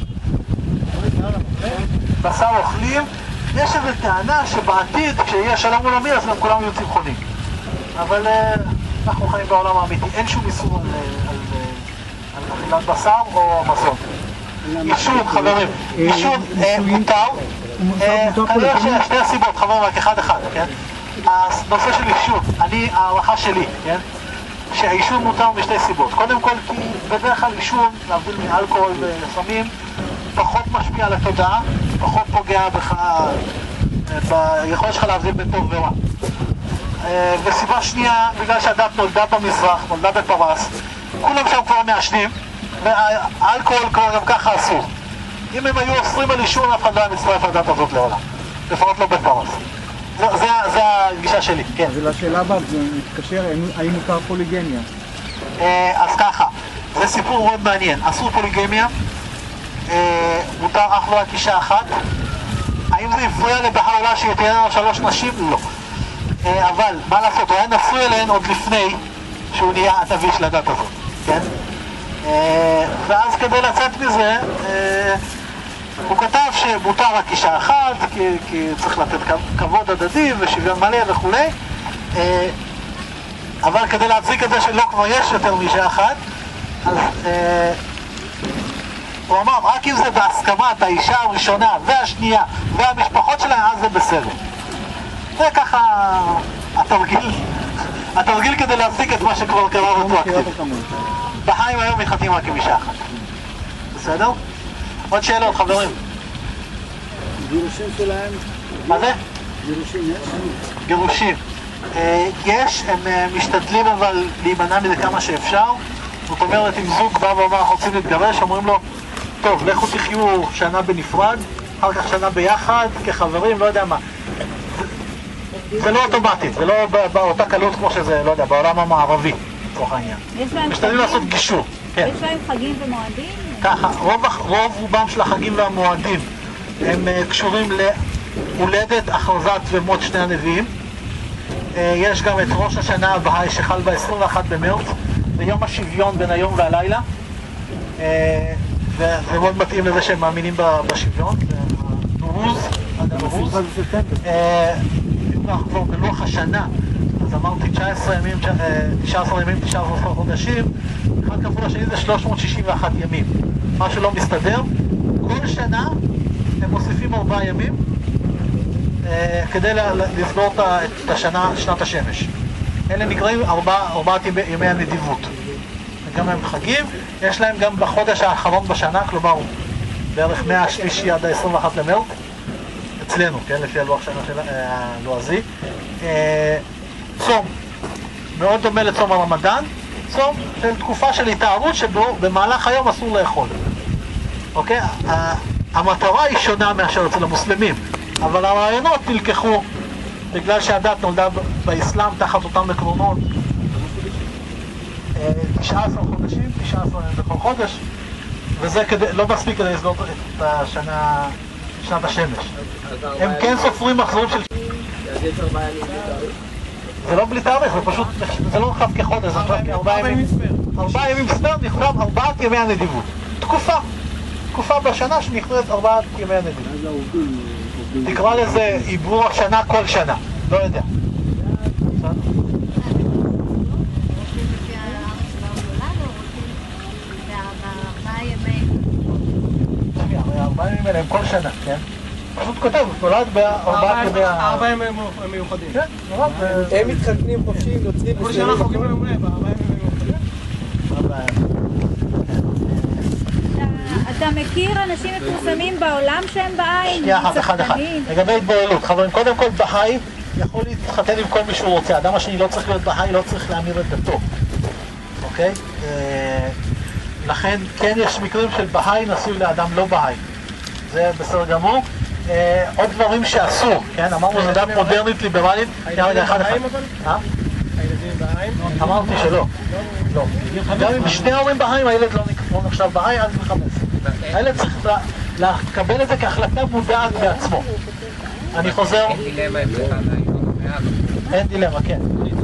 בשר אוכלים, יש איזו טענה שבעתיד, כשיהיה שלום עולמי, אז גם כולם יהיו צמחונים. אבל אנחנו חיים בעולם האמיתי, אין שום איסור על אכילת בשר או מזון. עישון, חברים, עישון מותר. כנראה ששתי הסיבות, חברים, רק אחד, כן? הנושא של עישון, הערכה שלי, כן? שהעישון מותר משתי סיבות. קודם כל, כי בדרך כלל עישון, להבדיל מאלכוהול וסמים, פחות משפיע על התודעה, פחות פוגע בך, ביכולת שלך להבדיל בין טוב ורע. וסיבה שנייה, בגלל שהדת נולדה במזרח, נולדה בפרס, כולם שם כבר מעשנים, והאלכוהול כבר גם ככה אסור. אם הם היו אוסרים על עישון, אף אחד לא היה מצטרף לדת הזאת לעולם. לפחות לא בפרס. זה הגישה שלי, כן. אז לשאלה הבאה, זה מתקשר, האם מותר פוליגמיה? אז ככה, זה סיפור מאוד מעניין. אסור פוליגמיה, מותר אך ורק אישה אחת. האם זה הפריע לבהר עולה שתהיינה 3 נשים? לא. אבל, מה לעשות, הוא היה נשוי אליהן עוד לפני שהוא נהיה הנביא של הדת הזאת, כן? ואז כדי לצאת מזה, הוא כתב שמותר רק אישה אחת, כי צריך לתת כבוד הדדי ושוויון מלא וכו'. אבל כדי להצדיק את זה שלא כבר יש יותר מאישה אחת, אז הוא אמר, רק אם זה בהסכמת האישה הראשונה והשנייה והמשפחות שלהם, אז זה בסדר. זה ככה התרגיל כדי להצדיק את מה שכבר קרה רטרואקטיבית. בחיים היום מתחתנים רק עם אישה אחת. בסדר? עוד שאלות, חברים. גירושים שלהם? מה זה? גירושים יש? גירושים. יש, הם משתדלים אבל להימנע מזה כמה שאפשר. זאת אומרת, אם זוג בא ואומר, אנחנו רוצים להתגרש, אומרים לו, טוב, לכו תחיו שנה בנפרד, אחר כך שנה ביחד, כחברים, לא יודע מה. זה לא אוטומטית, זה לא באותה קלות כמו שזה, לא יודע, בעולם המערבי, לצורך העניין. משתדלים לעשות גישור. יש להם חגים ומועדים? ככה, רוב רובם של החגים והמועדים הם קשורים להולדת, הכרזת ומות שני הנביאים. יש גם את ראש השנה הבאה שחל ב-21 במרץ, זה יום השוויון בין היום והלילה, וזה מאוד מתאים לזה שהם מאמינים בשוויון, נורוז, עד הנורוז. אם אנחנו כבר בלוח השנה, אז אמרתי 19 ימים, 19 חודשים, אחד כפול השני זה 361 ימים. מה שלא מסתדר, כל שנה הם מוסיפים 4 ימים כדי לסגור את השנה, שנת השמש. אלה נקראים 4 ימי הנדיבות. גם הם חגים, יש להם גם בחודש האחרון בשנה, כלומר בערך מהשלישי עד ה-21 למרץ, אצלנו, כן, לפי הלוח שנה של הלועזי. צום, מאוד דומה לצום הרמדאן, צום של תקופה של התארות שבו במהלך היום אסור לאכול. אוקיי? המטרה היא שונה מאשר אצל המוסלמים, אבל הרעיונות נלקחו בגלל שהדת נולדה באסלאם תחת אותם עקרונות. 19 חודשים, 19 בכל חודש, וזה לא מספיק כדי לסגור את השנה, שנת השמש. הם כן סופרים מחזורים של... אז יש 4 ימים בלי תאריך? זה לא בלי תאריך, זה פשוט, זה לא נחשב כחודש, זה נחשב כ4 ימים. 4 ימים ספר נכתב 4 ימי הנדיבות. תקופה בשנה שנכתבת 4 ימי הנדיבות. תקרא לזה עיבור השנה כל שנה, לא יודע. הם כל שנה, כן? פשוט כותב, נולד ב4 ימי 4 ימים מיוחדים. כן, נורא. הם מתחתנים חופשיים, יוצאים כל שנה חוגים ליום הולדת, ב4 ימים מיוחדים. אתה מכיר אנשים מפורסמים בעולם שהם בהאי? שנייה אחת, אחד. לגבי התבוללות, חברים, קודם כל בהאי יכול להתחתן עם כל מי שהוא רוצה. האדם השני לא צריך להיות בהאי, לא צריך להמיר את דתו. אוקיי? לכן כן יש מקרים של בהאי נשוי לאדם לא בהאי. זה בסדר גמור. עוד דברים שאסור, כן? אמרנו זה דת מודרנית, ליברלית. הילדים בהאים אבל? הילדים בהאים? אמרתי שלא. לא. גם אם שני ההורים בהאים הילד לא נקרא. לא נחשב בהאי עד גיל 15. הילד צריך לקבל את זה כהחלטה מודעת בעצמו. אני חוזר. אין דילמה אם זה כאן. אין דילמה, כן.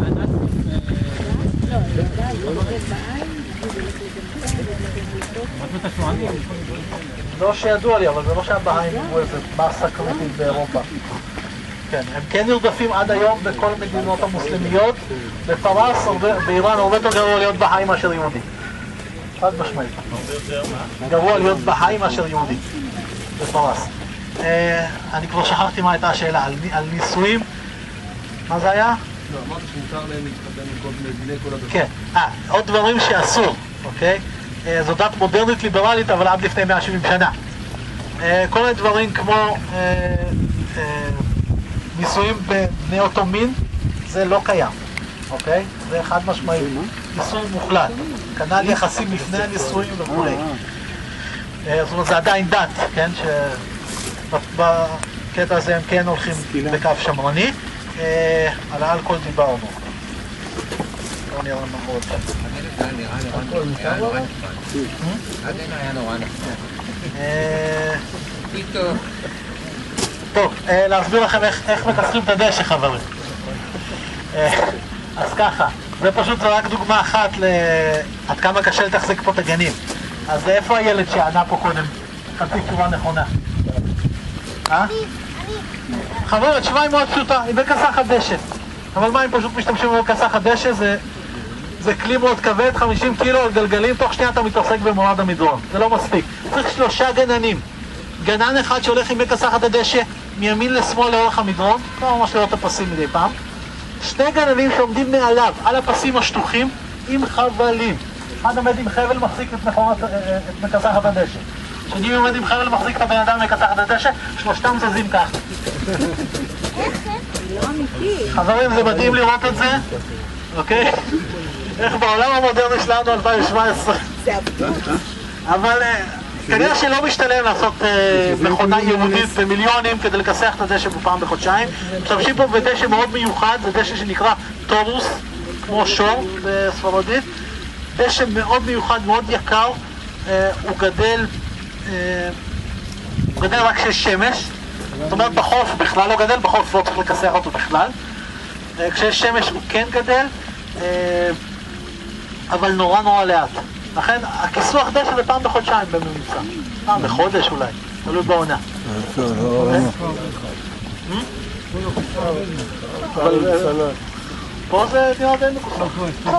לא שידוע לי, אבל זה לא שהבהאים הוא איזה מסה קריטית באירופה. כן, הם כן נרדפים עד היום בכל מדינות המוסלמיות. בפרס, באיראן, הרבה יותר גרוע להיות בהאי מאשר יהודי. חד משמעית. גרוע להיות בהאי מאשר יהודי. בפרס. אני כבר שכחתי מה הייתה השאלה, על נישואים. מה זה היה? לא, אמרת שמותר להם להתחתן עם כל בני כל הדבר. כן, עוד דברים שאסור, אוקיי? זו דת מודרנית ליברלית, אבל עד לפני 170 שנה. כל מיני דברים כמו נישואים בבני אותו מין, זה לא קיים, אוקיי? זה חד משמעי, נישוי מוחלט, כנ"ל יחסים לפני הנישואים וכולי. זאת אומרת, זה עדיין דת, כן? שבקטע הזה הם כן הולכים בקו שמרני. על האלכוהול דיברנו. לא נראה מה עוד. עד אין היה נורא נחמד. פתאום. טוב, להסביר לכם איך מקצרים את הדשא, חברים. אז ככה, זה פשוט רק דוגמה אחת עד כמה קשה לתחזק פה את הגנים. אז איפה הילד שענה פה קודם? חצי תשובה נכונה. חברים, התשובה היא מאוד פשוטה, היא בכסחת דשא. אבל מה אם פשוט משתמשים בכסחת דשא? זה כלי מאוד כבד, 50 קילו על גלגלים, תוך שנייה אתה מתעסק במורד המדרון. זה לא מספיק. צריך 3 גננים. גנן אחד שהולך עם בכסחת הדשא מימין לשמאל לאורך המדרון, לא ממש לראות את הפסים מדי פעם. 2 גננים שעומדים מעליו, על הפסים השטוחים, עם חבלים. אחד עומד עם חבל מחזיק את מכסחת הדשא. שני עומד עם חבל מחזיק את הבן אדם מכסחת הדשא, 3 זזים ככה. חברים, זה מדהים לראות את זה, אוקיי? איך בעולם המודרני שלנו 2017. אבל כנראה שלא משתלם לעשות מכונה יהודית במיליונים כדי לכסח את הדשא בפעם בחודשיים. משתמשים פה בדשא מאוד מיוחד, זה דשא שנקרא טורוס, כמו שור בספרדית. דשא מאוד מיוחד, מאוד יקר, הוא גדל רק כשיש שמש. זאת אומרת, בחוף בכלל לא גדל, בחוף לא צריך לכסח אותו בכלל. כשיש שמש הוא כן גדל, אבל נורא לאט. לכן, הכיסוח דשא זה פעם בחודשיים בממוצע. פעם בחודש אולי, תלוי בעונה. פה זה נראה די מקוסח.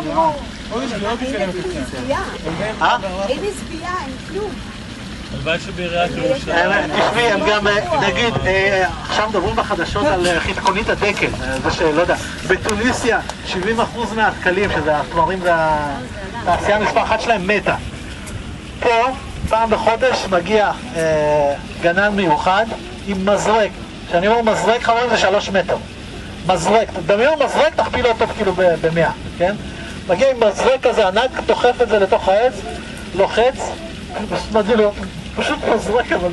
אין הסבייה, אין כלום. הלוואי שבעיריית ירושלים. תשמעי, הם גם, נגיד, עכשיו מדברים בחדשות על חיתקונית הדקל, זה שלא יודע, בתוניסיה 70% מהתקלים, שזה התמרים והתעשייה מספר אחת שלהם מתה. פה, פעם בחודש מגיע גנן מיוחד עם מזרק. כשאני אומר מזרק, חברים, זה 3 מטר. מזרק, דמיון מזרק, תכפילו אותו כאילו ב-100, כן? מגיע עם מזרק כזה ענק, דוחף את זה לתוך העץ, לוחץ, מדהים, פשוט מזרק, אבל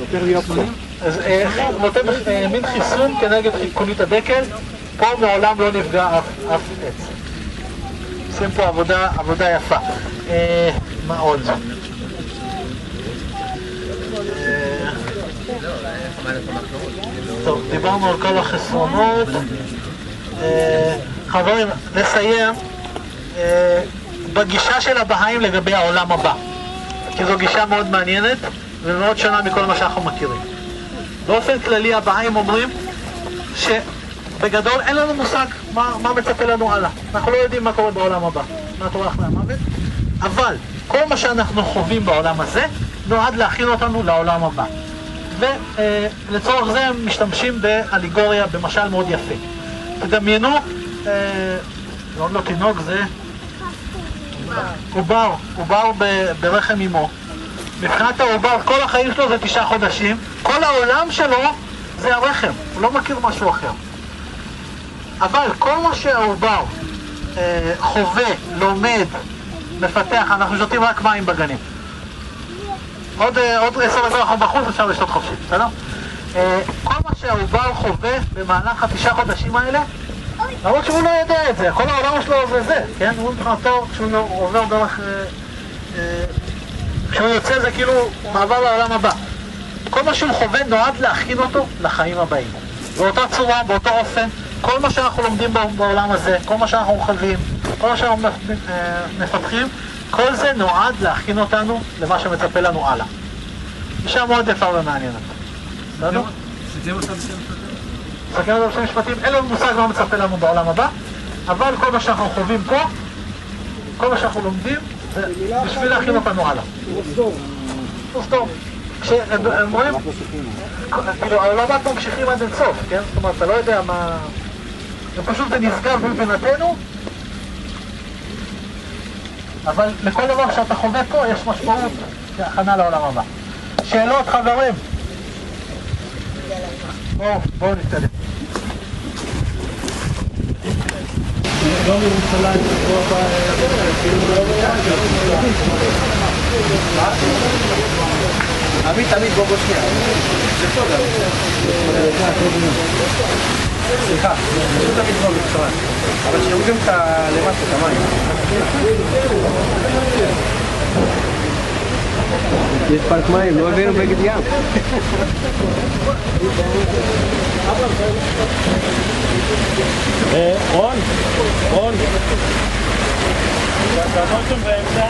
נותן מין חיסון כנגד חיתקונית הדקל. פה מעולם לא נפגע אף עץ. עושים פה עבודה יפה. מה עוד? טוב, דיברנו על כל החסרונות. חברים, נסיים בגישה של הבהאים לגבי העולם הבא, כי זו גישה מאוד מעניינת ומאוד שונה מכל מה שאנחנו מכירים. באופן כללי הבהאים אומרים שבגדול אין לנו מושג מה מצפה לנו הלאה. אנחנו לא יודעים מה קורה בעולם הבא, מה תורה אחרי המוות, אבל כל מה שאנחנו חווים בעולם הזה נועד להכין אותנו לעולם הבא. ולצורך זה הם משתמשים באליגוריה, במשל מאוד יפה. תדמיינו, לא תינוק, זה עובר ברחם אמו. מבחינת העובר, כל החיים שלו זה 9 חודשים, כל העולם שלו זה הרחם, הוא לא מכיר משהו אחר. אבל כל מה שהעובר חווה, לומד, מפתח, אנחנו שותים רק מים בגנים. עוד 10 דקות אנחנו בחוץ, אפשר לשתות חופשי, בסדר? כל מה שהעובר חווה במהלך 9 חודשים האלה, למרות שהוא לא יודע את זה, כל העולם שלו זה זה, כן? הוא מבחינתו, כשהוא עובר דרך כשהוא יוצא זה כאילו מעבר לעולם הבא. כל מה שהוא חווה נועד להכין אותו לחיים הבאים. באותה צורה, באותו אופן, כל מה שאנחנו לומדים בעולם הזה, כל מה שאנחנו חווים, כל מה שאנחנו מפתחים, כל זה נועד להכין אותנו למה שמצפה לנו הלאה. אישה מאוד יפה ומעניינת. בסדר? סתיים אותה בשם משפטים. אין לנו מושג מה מצפה לנו בעולם הבא, אבל כל מה שאנחנו חווים פה, כל מה שאנחנו לומדים, זה בשביל להכין אותנו הלאה. סתום. כשהם רואים, כאילו העולמות ממשיכים עד אינסוף, כן? זאת אומרת, אתה לא יודע מה... ופשוט זה נשגב מבינתנו, אבל לכל דבר שאתה חווה פה יש משמעות כהכנה לעולם הבא. שאלות, חברים? בואו נתקדם. יום ירושלים, עמית, בוא שנייה. זה פה גם. סליחה, זה תמיד בוא בקצרה. אבל שיראו גם למטה, את המים. יש פארק מים, לא הבאנו בגד ים. רון, תעמוד שם באמצע.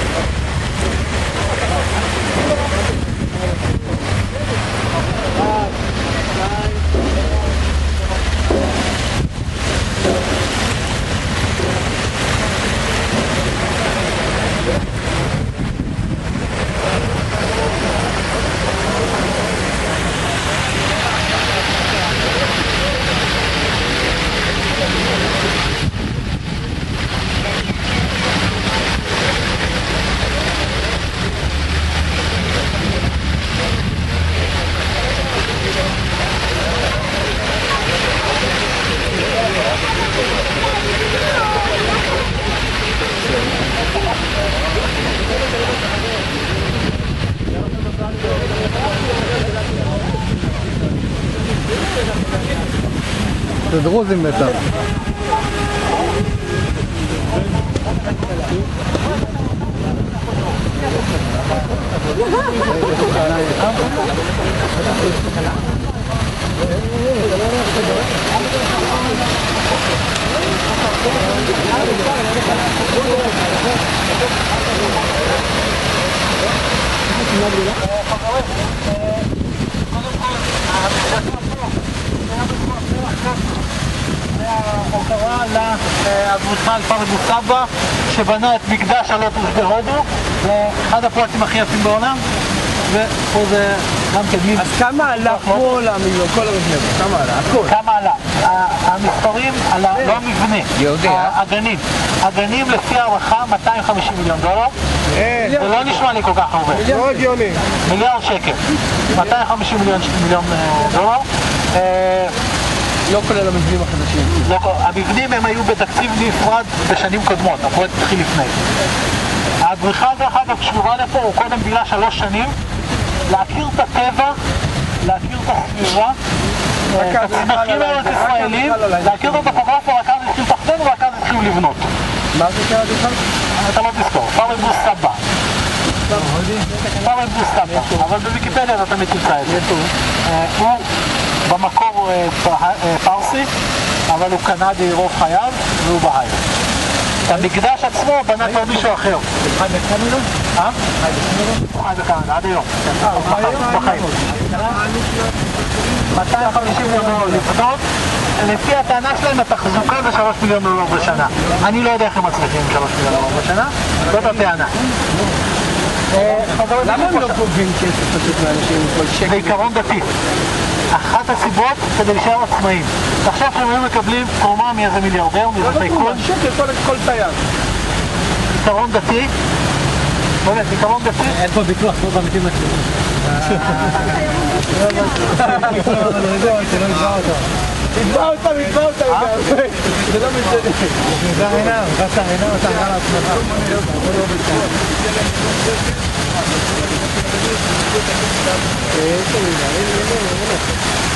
זה דרוזים בטח. הוקרה לאדריכל פרגוס סבא שבנה את מקדש הלוטוס בהודו, זה אחד הפרויקטים הכי יפים בעולם, ופה זה גם כדמי. אז כמה עלה כל המיליון, כל המבנה? כמה עלה? הכל. כמה עלה? המספרים עלה, לא המבנה, הגנים לפי הערכה $250 מיליון. זה לא נשמע לי כל כך הרבה. לא הגיוני. מיליארד שקל. 250 מיליון דולר. לא כולל המבנים החדשים. המבנים הם היו בתקציב נפרד בשנים קודמות, הפרויקט התחיל לפני. האדריכל דרך אגב קשורה לפה, הוא קודם בילה 3 שנים להכיר את הטבע, להכיר את הסביבה, את הצמחים הארץ ישראלים, להכיר את הטופוגרפיה, רק אז התחיל תחתנו ורק אז התחילו לבנות. מה זה קרה אדריכל? אתה לא תזכור, פרגוס סבא. פרגוס סבא, אבל בוויקיפדיה אתה תמצא את זה. הוא במקור פרסי, אבל הוא קנדי רוב חייו והוא בהאי. את המקדש עצמו בנה כבר מישהו אחר. חי בקנדה? חי בקנדה, עד היום. בחיים. 250 מיליון דולר לבנות, לפי הטענה שלהם התחזוקה זה $3 מיליון בשנה. אני לא יודע איך הם מצליחים עם $3 מיליון בשנה, זאת הטענה. למה הם לא גובים כסף פשוט לאנשים כל שקל? זה עיקרון דתי. אחת הסיבות כדי להישאר עצמאים. תחשוב שהם היו מקבלים תרומה מאיזה מיליארדר, מאיזה טייקון. שקל כל תייר. עיקרון דתי. באמת, עיקרון דתי. אין פה ביטוח, פה במיתים לציבור. נתבע אותה. זה לא משנה. זה עינם, אתה עינם לעצמך.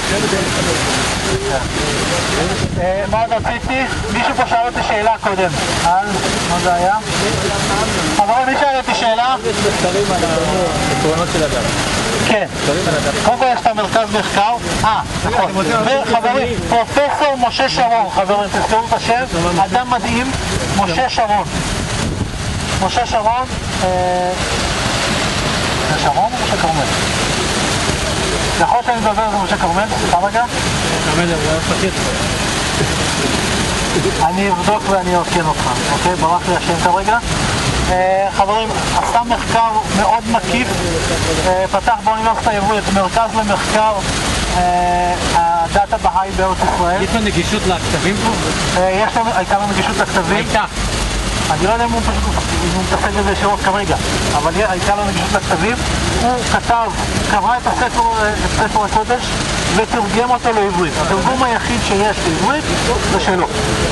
מה עוד רציתי? מישהו פה שאל אותי שאלה קודם. מה זה היה? חברים, מי שאל אותי שאלה? יש מחקרים על העקרונות של הדת. כן. קודם כל יש את המרכז מחקר. נכון. וחברים, פרופסור משה שרון, חברים, תזכרו את השם, אדם מדהים, משה שרון. משה שרון, זה שרון או משה כרמל? נכון שאני מדבר על זה משה כרמל? סליחה רגע? כרמל, הוא היה פתיר פה. אני אבדוק ואני אעדכן אותך, אוקיי? ברח לי השם כרגע. חברים, עשה מחקר מאוד מקיף, פתח באוניברסיטה העברית מרכז למחקר הדת הבאי בארץ ישראל. יש לו נגישות לכתבים פה? הייתה לו נגישות לכתבים. הייתה. אני לא יודע אם הוא מתעסק בזה ישירות כרגע, אבל הייתה לו נגישות לכתבים. הוא כתב, קרא את ספר הקודש ותרגם אותו לעברית. התרגום היחיד שיש לעברית זה שלו.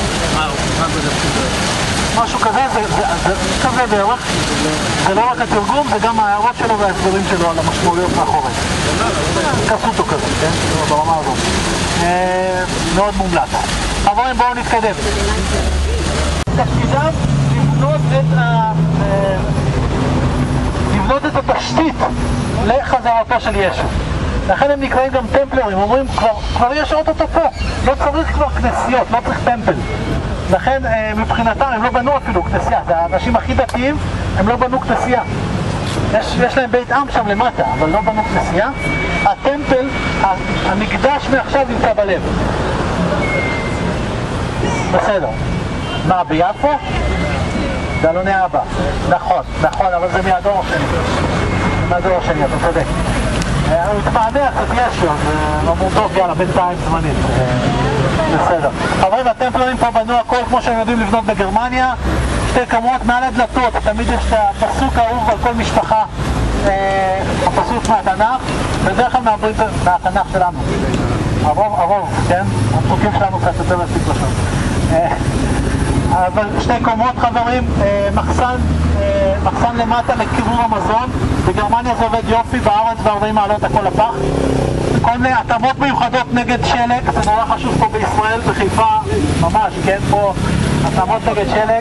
משהו כזה, זה כזה בערך. זה לא רק התרגום, זה גם ההערות שלו וההסברים שלו על המשמעויות מאחורי. כסותו כזה, כן? ברמה הזאת. מאוד מומלץ. חברים, בואו נתקדם. תפקידם לבנות את התשתית לחזרתו של ישו. לכן הם נקראים גם טמפלרים, אומרים כבר יש אוטוטו פה, לא צריך כבר כנסיות, לא צריך טמפל. לכן מבחינתם הם לא בנו אפילו כנסייה, זה האנשים הכי דתיים, הם לא בנו כנסייה. יש להם בית עם שם למטה, אבל לא בנו כנסייה. הטמפל, המקדש מעכשיו נמצא בלב. בסדר. מה, ביפו? דלוני אבא. נכון, אבל זה מהדור השני. מהדור השני, אתה צודק. הוא התמענע קצת ישו, אז אמרו טוב, יאללה, בינתיים זמנית. בסדר. חברים, הטמפלרים פה בנו הכל כמו שהם יודעים לבנות בגרמניה. שתי קומות מעל הדלתות, תמיד יש את הפסוק האהוב על כל משפחה. הפסוק מהתנ"ך, בדרך כלל מהתנ"ך שלנו. הרוב, כן? הפסוקים שלנו קצת יותר להספיק לשם. אבל שתי קומות, חברים, מחסן למטה לקירור המזון. בגרמניה זה עובד יופי, בארץ ב-40 מעלות הכל הפח. כל מיני התאמות מיוחדות נגד שלג, זה נורא חשוב פה בישראל, בחיפה, ממש, כן, פה התאמות נגד שלג.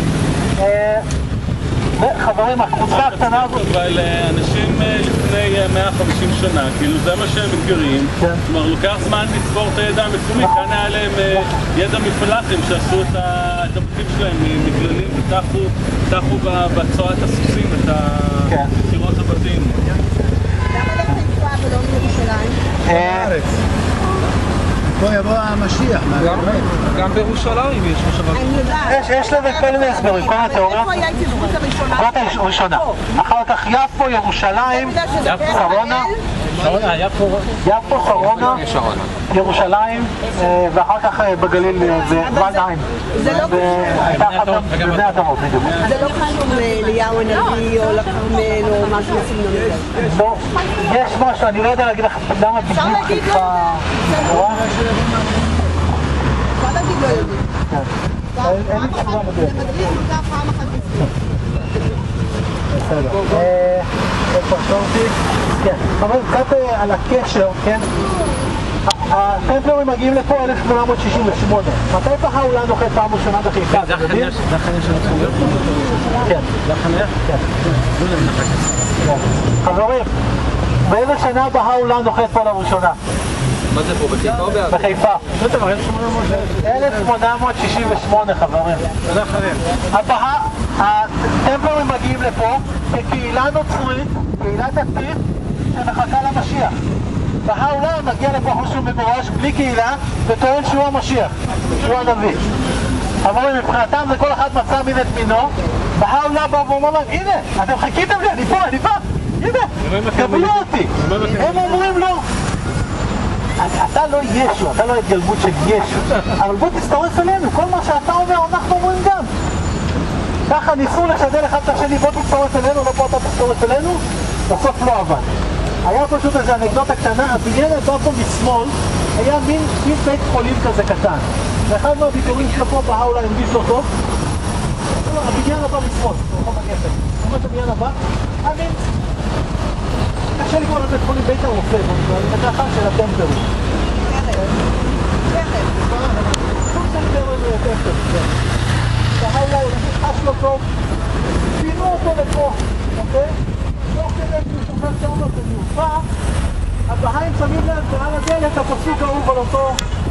וחברים, הקבוצה הקטנה הזאת... אבל אנשים לפני 150 שנה, כאילו זה מה שהם מכירים. כלומר, לוקח זמן לצבור את הידע המקומי, כאן היה להם ידע מפלחים שעשו את הבתים שלהם מגללים ותחו בצורת הסוסים את קירות הבתים. למה לחיפה ולא מירושלים? בארץ. פה יבוא המשיח. גם בירושלים יש משהו. אני יודעת. יש לזה כל מיני הסברים, כל מיני תיאוריות. איפה היה התיישבות הראשונה? זאת הראשונה. אחר כך יפו, ירושלים, שרונה. יפו, שרונה, ירושלים, ואחר כך בגליל וולנהיים. זה לא קשור. בני אדמות, בדיוק. זה לא קשור לאליהו הנביא או לכרמל או משהו בסגנון הזה. לא, יש משהו, אני לא יודע להגיד לך למה בדיוק חיפה. אפשר להגיד לא יודעים. אין לי תשובה מדויקת. זה מדריך מותר פעם אחת בסדר. בסדר. איפה שורתי? כן. אבל קצת על הקשר, כן? הטמפלרים מגיעים לפה 1868. מתי פחה אולי נוחת פעם ראשונה בחיפה? זה החניה שלנו חוגר? כן. זה החניה? כן. חברים, באיזה שנה בהה אולי נוחת פה לראשונה? מה זה פה, בחיפה או בעד? בחיפה. 1868, חברים. הטמפלרים מגיעים לפה כקהילה נוצרית, קהילה דתית שמחכה למשיח. בהאולם מגיע לפה חושו מגורש בלי קהילה וטוען שהוא המשיח, שהוא הנביא. חברים, מבחינתם זה כל אחד מצא מין את מינו. בהאולם בא ואומר להם, הנה, אתם חיכיתם לי, אני פה, הנה, קבלו אותי. הם אומרים לו, אתה לא ישו, אתה לא התגלמות של ישו, אבל בוא תצטרף אלינו, כל מה שאתה אומר אנחנו אומרים גם. ככה ניסו לשדל אחד את השני, בוא תצטרף אלינו, לא בוא אתה תצטרף אלינו, בסוף לא עבד. היה פשוט איזו אנקדוטה קטנה, הבניין הבא פה משמאל היה מין בית חולים כזה קטן. ואחד מהביקורים שלו פה בהאולה הרגיש לו טוב, הבניין הבא משמאל, ברחוב הגפן. ממש הבניין הבא, אמין. קשה לקרוא לבית חולים בית הרופא, זה ככה של הטמפלרים. הפסוק האהוב על אותם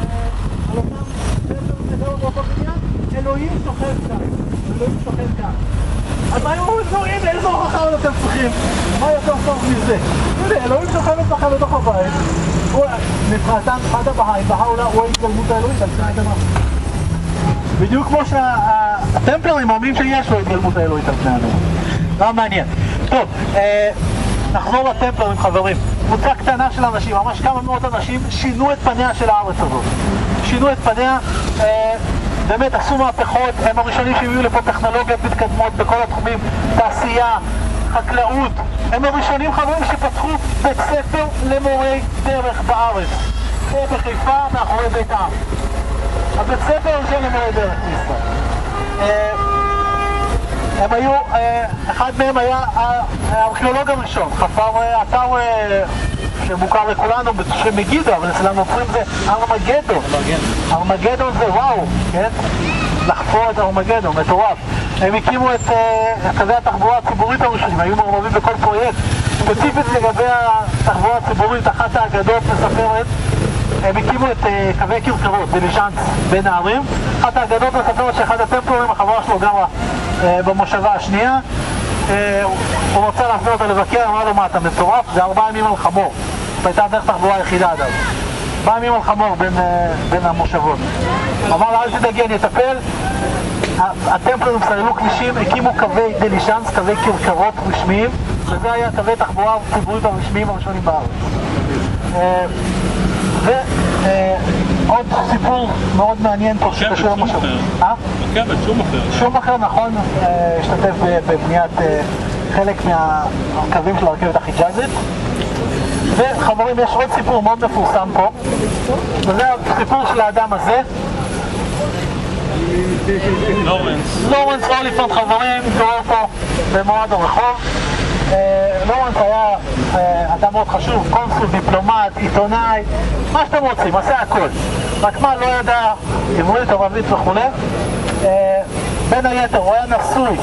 באותו בניין, אלוהים שוכב כאן, אלוהים שוכב כאן. אז היו אומרים, הנה איזו הוכחה עוד אתם צריכים, מה יותר טוב מזה? הנה, אלוהים שוכבת לכם בתוך הבית, מבחינתם אחד הבהאים, בהאולה הוא ההתגלמות האלוהית על פני האדמה. בדיוק כמו שהטמפלרים מאמינים שיש לו התגלמות האלוהית על פני האדמה. לא מעניין. טוב, נחזור לטמפלרים חברים. קבוצה קטנה של אנשים, ממש כמה מאות אנשים, שינו את פניה של הארץ הזאת. שינו את פניה, באמת עשו מהפכות, הם הראשונים שהביאו לפה טכנולוגיות מתקדמות בכל התחומים, תעשייה, חקלאות. הם הראשונים חברים שפתחו בית ספר למורי דרך בארץ. זה בחיפה מאחורי בית העם. הבית ספר הראשון למורי דרך בישראל. הם היו, אחד מהם היה הארכיאולוג הראשון, חפר אתר שמוכר לכולנו שמגידו, אבל אצלנו אומרים זה ארמגדון. ארמגדון זה וואו, כן? לחפור את ארמגדון, מטורף. הם הקימו את קווי התחבורה הציבורית הראשונים, היו מעורבים בכל פרויקט. ספציפית לגבי התחבורה הציבורית, אחת האגדות מספרת, הם הקימו את קווי קרקרות בליז'אנס בין הערים. אחת האגדות מספרת שאחד הטמפלרים, החברה שלו גרה במושבה השנייה, הוא רוצה להפנות אותו לבקר, אמר לו מה אתה מטורף? זה 4 ימים על חמור. זו הייתה דרך תחבורה היחידה עד אז. 4 ימים על חמור בין המושבות. אמר לה אל תדאגי, אני אטפל. הטמפלרים סללו כבישים, הקימו קווי דליז'אנס, קווי קרקרות רשמיים, וזה היה קווי תחבורה ציבורית הרשמיים הראשונים בארץ. ועוד סיפור מאוד מעניין פה שקשור למושבות. רכבת, שומאכר, נכון, השתתף בבניית חלק מהקווים של הרכבת החיג'אזית. וחברים, יש עוד סיפור מאוד מפורסם פה, וזה הסיפור של האדם הזה, לורנס אוליפנט. חברים, מתגורר פה במועד הרחוב. לורנס היה אדם מאוד חשוב, קונסול, דיפלומט, עיתונאי, מה שאתם רוצים, עשה הכל. רק מה, לא ידע עברית, ערבית וכו'. בין היתר, הוא היה נשוי.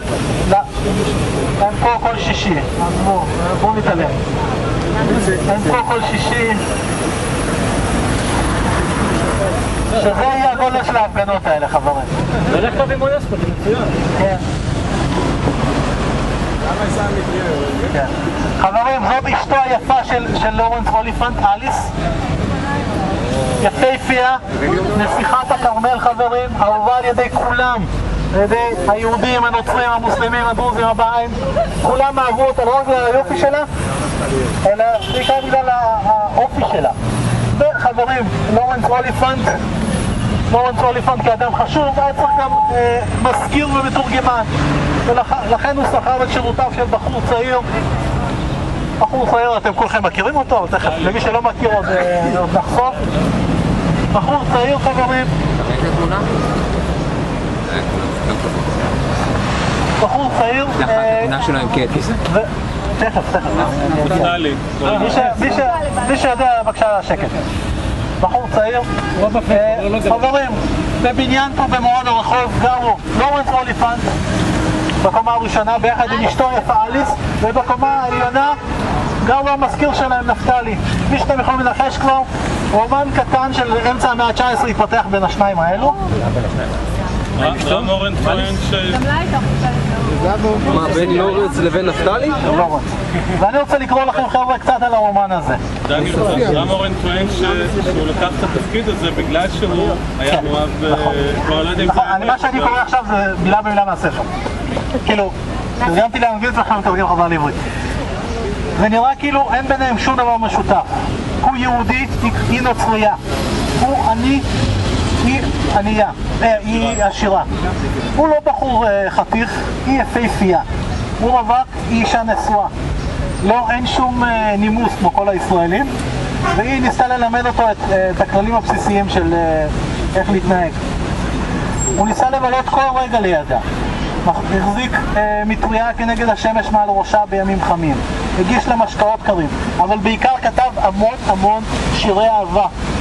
הם פה כל שישי, אז בואו נתעלם. הם פה כל שישי. שזה יהיה הגודל של ההפגנות האלה, חברים. זה הולך טוב עם אונסקו, זה מצוין. כן. חברים, זאת אשתו היפה של לורנס אוליפנט, אליס. יפהפייה, נסיכת הכרמל חברים, אהובה על ידי כולם, על ידי היהודים, הנוצרים, המוסלמים, הדרוזים, הבאים. כולם אהבו אותה לא רק בגלל היופי שלה, אלא בעיקר בגלל האופי שלה. וחברים, לורנס אוליפנט כאדם חשוב, היה צריך גם מזכיר ומתורגמן, ולכן הוא שכר את שירותיו של בחור צעיר. בחור צעיר, אתם כולכם מכירים אותו, אבל תכף, למי שלא מכיר עוד נחשוף. בחור צעיר חברים. בחור צעיר. התמונה שלו עם קטי. תכף. מי שיודע, בבקשה שקט. בחור צעיר. חברים, בבניין פה במועד הרחוב גרו לורנס אוליפנט בקומה הראשונה ביחד עם אשתו יפה אליס, ובקומה העליונה גרו המזכיר שלהם נפתלי. מי שאתם יכולים לנחש כבר, רומן קטן של אמצע המאה ה-19 התפתח בין השניים האלו. רם אורן טוען ש... גם לה הייתה חושבת. מה, בין לורנס לבין נפתלי? לורנס. ואני רוצה לקרוא לכם חבר'ה קצת על הרומן הזה. רם אורן טוען שהוא לקח את התפקיד הזה בגלל שהוא היה מואב... מה שאני קורא עכשיו זה מילה במילה מהספר. כאילו, תרגמתי לאנגלית ואחר מתרגם חזרה לעברית. זה נראה כאילו אין ביניהם שום דבר משותף. הוא יהודי, היא נוצריה. הוא עני, היא ענייה, היא עשירה. הוא לא בחור חתיך, היא יפהפייה. הוא רווק, היא אישה נשואה. לא, אין שום נימוס כמו כל הישראלים, והיא ניסתה ללמד אותו את הכללים הבסיסיים של איך להתנהג. הוא ניסה לבלות כל רגע לידה. החזיק מטריה כנגד השמש מעל ראשה בימים חמים. הגיש לה משקאות קרים, אבל בעיקר כתב המון שירי אהבה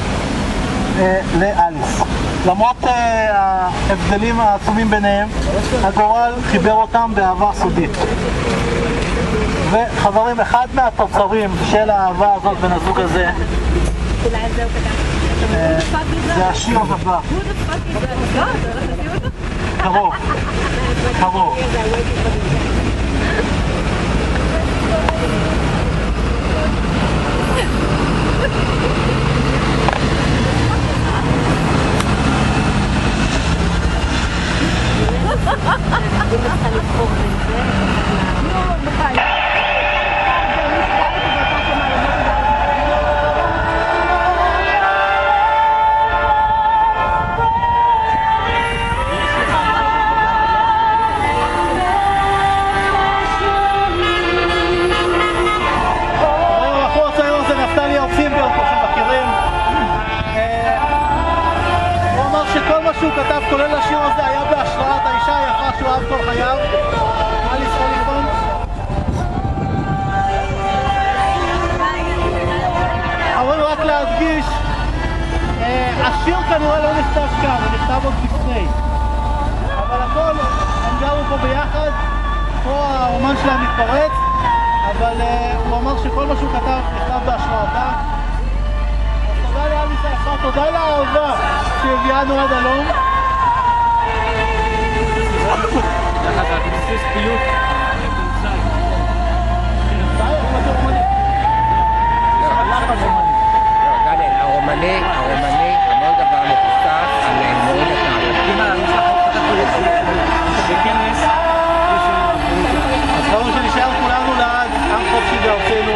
לאליס. למרות ההבדלים העצומים ביניהם, הגורל חיבר אותם באהבה סודית. וחברים, אחד מהתוצרים של האהבה הזאת בין הזוג הזה אולי על זה הוא כתב. זה השיר הבא. קרוב. קרוב. שהוא כתב כולל השיר הזה היה בהשראת האישה היפה שהוא אהב כל חייו, אליס אוליבנט. אבל רק להדגיש, השיר כנראה לא נכתב כאן, הוא נכתב עוד לפני, אבל הכל, הם גרו פה ביחד, פה הרומן שלהם מתפרץ, אבל הוא אמר שכל מה שהוא כתב נכתב בהשראתה. תודה לאליס היפה, תודה לאהבה שהביאנו עד הלום. הרומני, המון דבר מבוסס על מוריד בכנס. אז קודם שנשאר כולנו לעד, עם חופשי בארצנו.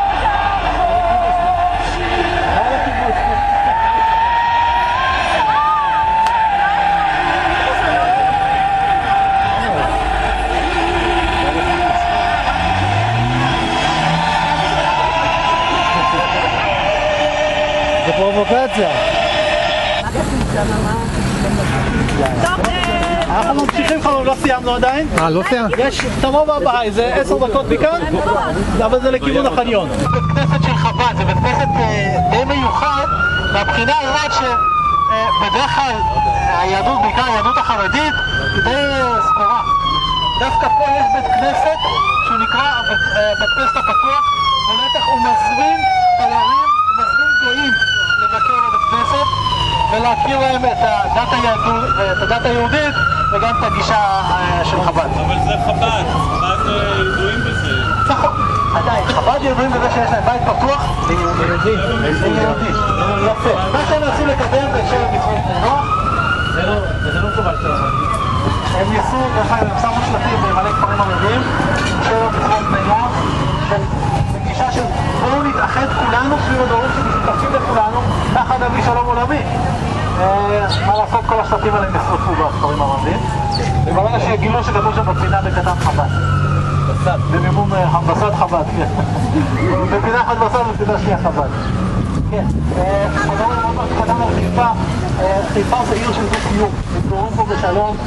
זה פרובוקציה. אנחנו ממשיכים חלום, לא סיימנו עדיין. לא סיימנו? יש תמו בהבאה, זה 10 דקות מכאן, אבל זה לכיוון החניון. זה בית כנסת של חב"ד, זה בית כנסת די מיוחד, מהבחינה הזאת שבדרך כלל היהדות, בעיקר היהדות החרדית, היא די סגורה. דווקא פה יש בית כנסת שהוא נקרא בית כנסת הפתוח, הוא מזמין תיירים, הוא מזמין גויים לבקר בבית כנסת ולהכיר להם את הדת היהודית וגם את הגישה של חב"ד. אבל זה חב"ד, חב"ד ידועים בזה. נכון, עדיין, חב"ד ידועים בזה שיש להם בית פתוח ליהודים. יפה. מה שהם רצו לקדם זה שבע מצוות בני נוח, וזה לא מקובל שלנו. הם ניסו, דרך כלל הם שמו שלטים במלא כפרים ערביים, שבע מצוות בני נוח, בגישה של בואו נתאחד כולנו סביב הדברים שמשתתפים לכולנו, ככה נביא שלום עולמי. מה לעשות, כל השלטים האלה נשרפו בכפרים הערביים, וברגע שגילו שכתוב שם בפינה בקטן חב"ד. במימון המבסת חב"ד, כן. בפינה אחת בסד ובפינה שנייה חב"ד. כן. חזרנו מאוד קטן על חיפה. חיפה זה עיר של דו-קיום. מתגוררים פה בשלום.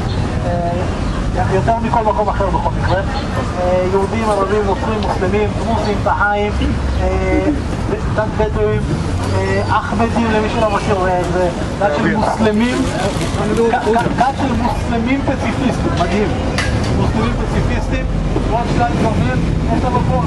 יותר מכל מקום אחר בכל מקרה. יהודים, ערבים, נוצרים, מוסלמים, דרוזים, בהאים, דת בדואים, אחמדים, למי שלא מכיר, זה דת של מוסלמים, דת של מוסלמים פציפיסטים, מדהים. מוסלמים פציפיסטים, ועוד שלל גרמים, יש לנו פה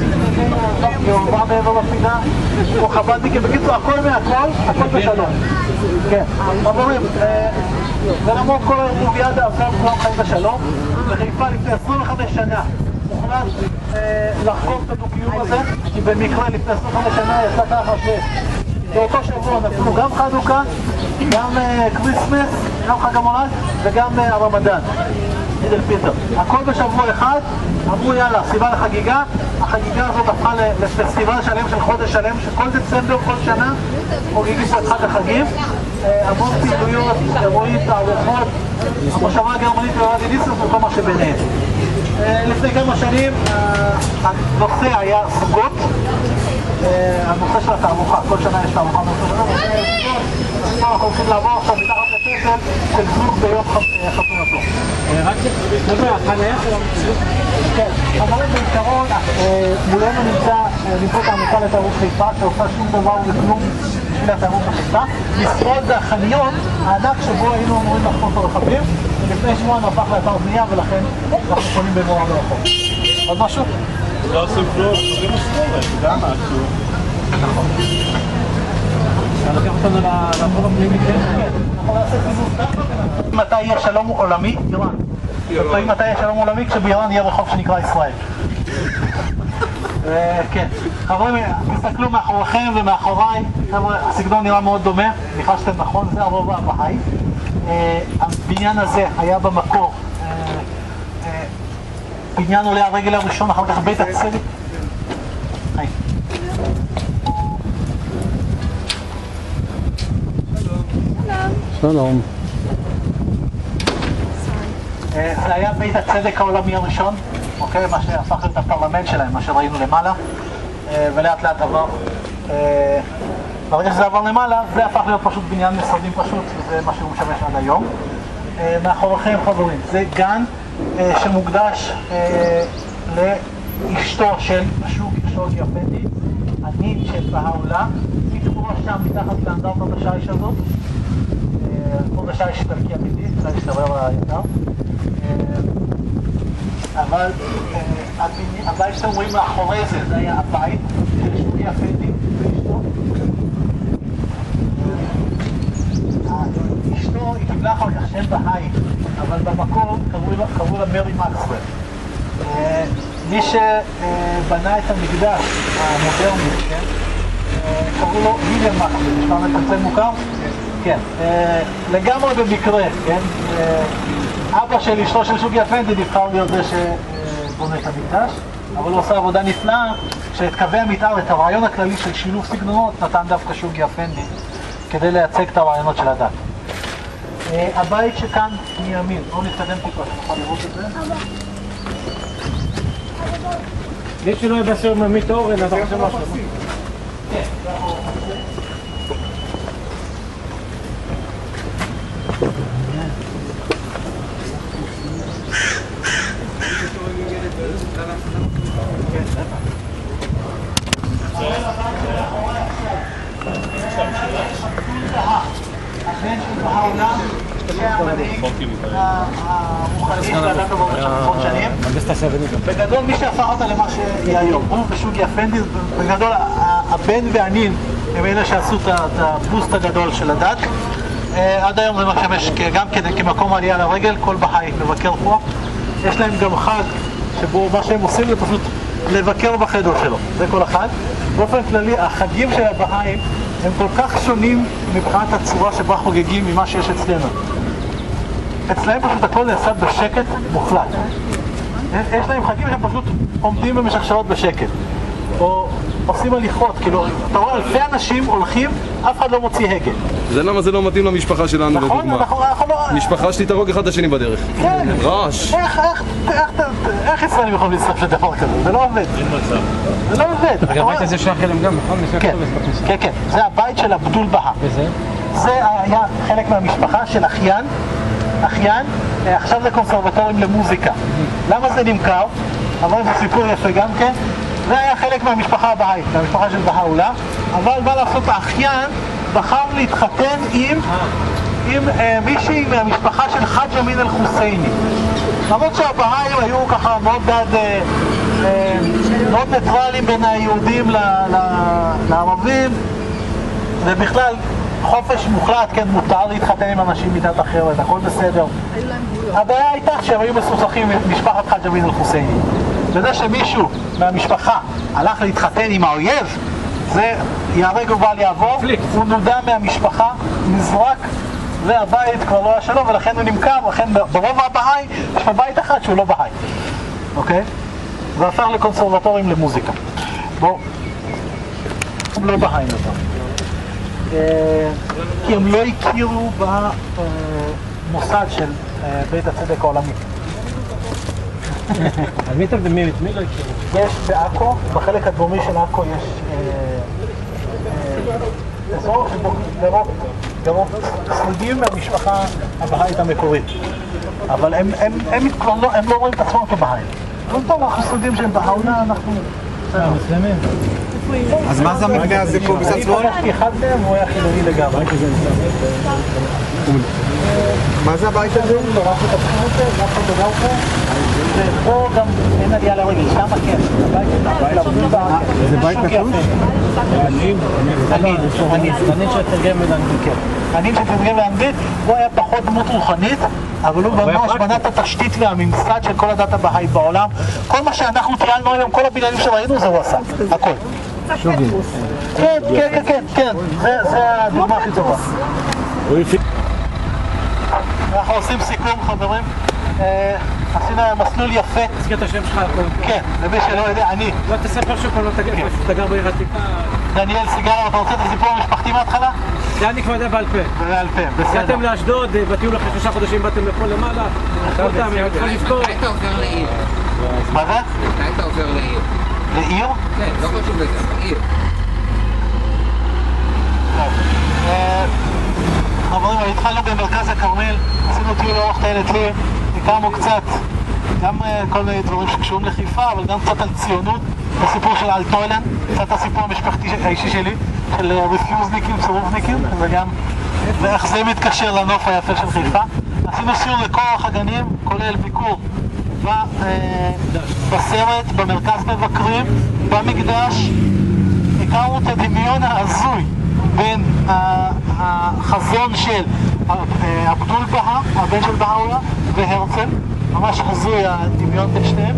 יהובה מעבר לפינה, יש פה חב"דניקים, בקיצור, הכל מהכל, הכל בשלום. כן, חברים, ולמרות כל הערבוביאדה, עכשיו כולם חיים בשלום, בחיפה לפני 25 שנה הוחלט לחגוג את הדו-קיום הזה, כי במקרה לפני 25 שנה יצא ככה שבאותו שבוע נפלו גם חנוכה, גם קריסמס, גם חג המולד וגם הרמדאן. עיד אל פיטר. הכל בשבוע אחד, אמרו יאללה, סיבה לחגיגה, החגיגה הזאת הפכה לפסטיבל שלם של חודש שלם, שכל דצמבר, כל שנה, חוגגים פה את חג החגים, המון פעילויות, אירועים, תערוכות, המושבה הגרמנית ואוהדי ניסוס וכל מה שביניהם. לפני כמה שנים הנושא היה סוגות, הנושא של התערוכה, כל שנה יש תערוכה בנושא שלנו, אז אנחנו הולכים לעבור עכשיו מתחת לפסל של זוג ביום חתונתו. רק חבר'ה, החניה של המציאות? כן, אבל בעיקרון מולנו נמצאת העמותה לתיירות חיפה שעושה שום דבר וכלום בשביל התיירות בחיפה. משרד זה החניון הענק שבו היינו אמורים לחפות את הרכבים, ולפני שבועיים הפך לאתר בנייה ולכן אנחנו קונים במורה מרחוק. עוד משהו? לא עושים כלום, עושים משכורת, גם משהו. נכון. אתה לוקח אותנו לחור הפנימי, כן? מתי יהיה שלום עולמי? איראן. תראי מתי יהיה שלום עולמי? כשבאיראן יהיה רחוב שנקרא ישראל. כן. חברים, תסתכלו מאחוריכם ומאחוריי. חבר'ה, הסגנון נראה מאוד דומה. ניחשתם נכון, זה הרובע הבאי. הבניין הזה היה במקור בניין עולי הרגל הראשון, אחר כך בית הצדק. שלום. זה היה בית הצדק העולמי הראשון, אוקיי? מה שהפך להיות הפרלמנט שלהם, מה שראינו למעלה, ולאט לאט עבר. ברגע שזה עבר למעלה, זה הפך להיות פשוט בניין משרדים פשוט, וזה מה שהוא משמש עד היום. מאחוריכם חברים, זה גן שמוקדש לאשתו של שוקי אפנדי, הנין של בהאולה, מתקורה שם מתחת לאנדרטת השיש הזאת. כבוד השיש איטלקי אמיתי, זה להסתבר היקר. אבל הבית שאתם רואים מאחורי זה, זה היה הבית של שוקי אפנדי ואשתו. אשתו היא קיבלה אחר כך שם בהאי, אבל במקור קראו לה מרי מקסוול. מי שבנה את המקדש המודרני, קראו לו ויליאם מקסוול, נשמע מצלצל מוכר? כן, לגמרי במקרה, כן? אבא של אשתו של שוקי אפנדי נבחר להיות זה שבונה את המקדש, אבל הוא עושה עבודה נפלאה, שאת קווי המתאר, את הרעיון הכללי של שילוב סגנונות, נתן דווקא שוקי אפנדי כדי לייצג את הרעיונות של הדת. הבית שכאן מימין, בואו נתקדם טיפה, שנוכל לראות את זה. מי שלא יבשר ממית אורן, אז עכשיו משהו. כן, הבן של בהאולה, שהמנהיג הרוחני של הדת הזאת במשך עשרות שנים. בגדול מי שהפך אותה למה שהיא היום, הוא ושוקי אפנדי, בגדול הבן והנין הם אלה שעשו את הבוסט הגדול של הדת. עד היום זה משמש גם כמקום עלייה לרגל, כל בהאי מבקר פה. יש להם גם חג שבו מה שהם עושים זה פשוט לבקר בחדר שלו, זה כל אחד. באופן כללי החגים של הבהאים הם כל כך שונים מבחינת הצורה שבה חוגגים ממה שיש אצלנו. אצלהם פשוט הכל נעשה בשקט מוחלט. יש להם חגים שהם פשוט עומדים במשך שעות בשקט. או עושים הליכות, כאילו, אתה רואה אלפי אנשים הולכים, אף אחד לא מוציא הגה. זה למה זה לא מתאים למשפחה שלנו, לדוגמה. נכון, אנחנו לא... משפחה שלי תרוג אחד לשני בדרך. כן. רעש. איך ישראלים יכולים להצטרף לדבר כזה? זה לא עובד. זה לא עובד. רגע, הבית הזה שייך אליהם גם, נכון? כן, זה הבית של עבדול בהא. וזה? זה היה חלק מהמשפחה של אחיין. עכשיו זה קונסרבטורים למוזיקה. למה זה נמכר? אבל זה סיפור יפה גם כן. זה היה חלק מהמשפחה הבאית, מהמשפחה של בהאולה, אבל מה לעשות, האחיין בחר להתחתן עם מישהי מהמשפחה של חאג' אמין אל-חוסייני. למרות שהבהאים היו ככה מאוד ניטרליים בין היהודים לערבים, ובכלל חופש מוחלט, כן, מותר להתחתן עם אנשים מדת אחרת, הכל בסדר. הבעיה הייתה שהם היו מסוכסכים עם משפחת חאג' אמין אל-חוסייני. וזה שמישהו מהמשפחה הלך להתחתן עם האויב, זה יהרג ובל יעבור, הוא נודע מהמשפחה, נזרק, והבית כבר לא היה שלו, ולכן הוא נמכר, לכן ברוב הבאי יש בבית אחד שהוא לא באי, אוקיי? והפך לקונסרבטורים למוזיקה. בואו, הם לא באי יותר. כי הם לא הכירו במוסד של בית הצדק העולמי. על מי אתם דמים? את מי לא הכירו? יש בעכו, בחלק הדרומי של עכו יש אזור שבו גרות שרידים מהמשפחה הבאית המקורית. אבל הם לא רואים את עצמם כבאיים. לא טוב, אנחנו שרידים שהם בהאולה, אנחנו... מוסלמים. אז מה זה המבנה הזה פה בצד שמאל? אחד מהם הוא היה חילוני לגמרי. מה זה הבית הזה? ופה גם אין עלייה לרגל, שם כן. זה בית נטוש? אני שתרגם לאנגלית, כן. אני שתרגם לאנגלית, הוא היה פחות דמות רוחנית, אבל הוא ממש בנה את התשתית והממסד של כל הדת הבאית בעולם. כל מה שאנחנו טיילנו היום, כל הבניינים שראינו, זה הוא עשה. הכל. כן, כן, כן, כן. זה הדוגמה הכי טובה. אנחנו עושים סיכום, חברים. עשינו מסלול יפה. תזכיר את השם שלך. כן, למי שלא יודע, אני. לא תספר שכל לא תגע, אתה גר בעיר עתיקה. דניאל סיגלר, אתה רוצה את הסיפור המשפחתי מההתחלה? זה אני כבר יודע בעל פה. בעל פה, בסדר. הגעתם לאשדוד, בטיול אחרי 3 חודשים באתם לפה למעלה. אתה מתחיל לזכור. מתי אתה עובר לעיר? מה זה? מתי אתה עובר לעיר? לעיר? כן, לא חשוב לזה, לעיר. חברים, התחלנו במרכז הכרמל, עשינו טיול לאורך טיילת ליר, הכרנו קצת, גם כל מיני דברים שקשורים לחיפה, אבל גם קצת על ציונות, הסיפור של אלטוילן, קצת הסיפור המשפחתי האישי שלי, של רפיוזניקים, צירופניקים, וגם ואיך זה מתקשר לנוף היפה של חיפה. עשינו סיור לכוח הגנים, כולל ביקור בסרט, במרכז מבקרים, במקדש. הכרנו את הדמיון ההזוי בין החזון של עבדול בהא, הבן של בהאולה, והרצל, ממש הזוי הדמיון בין שניהם.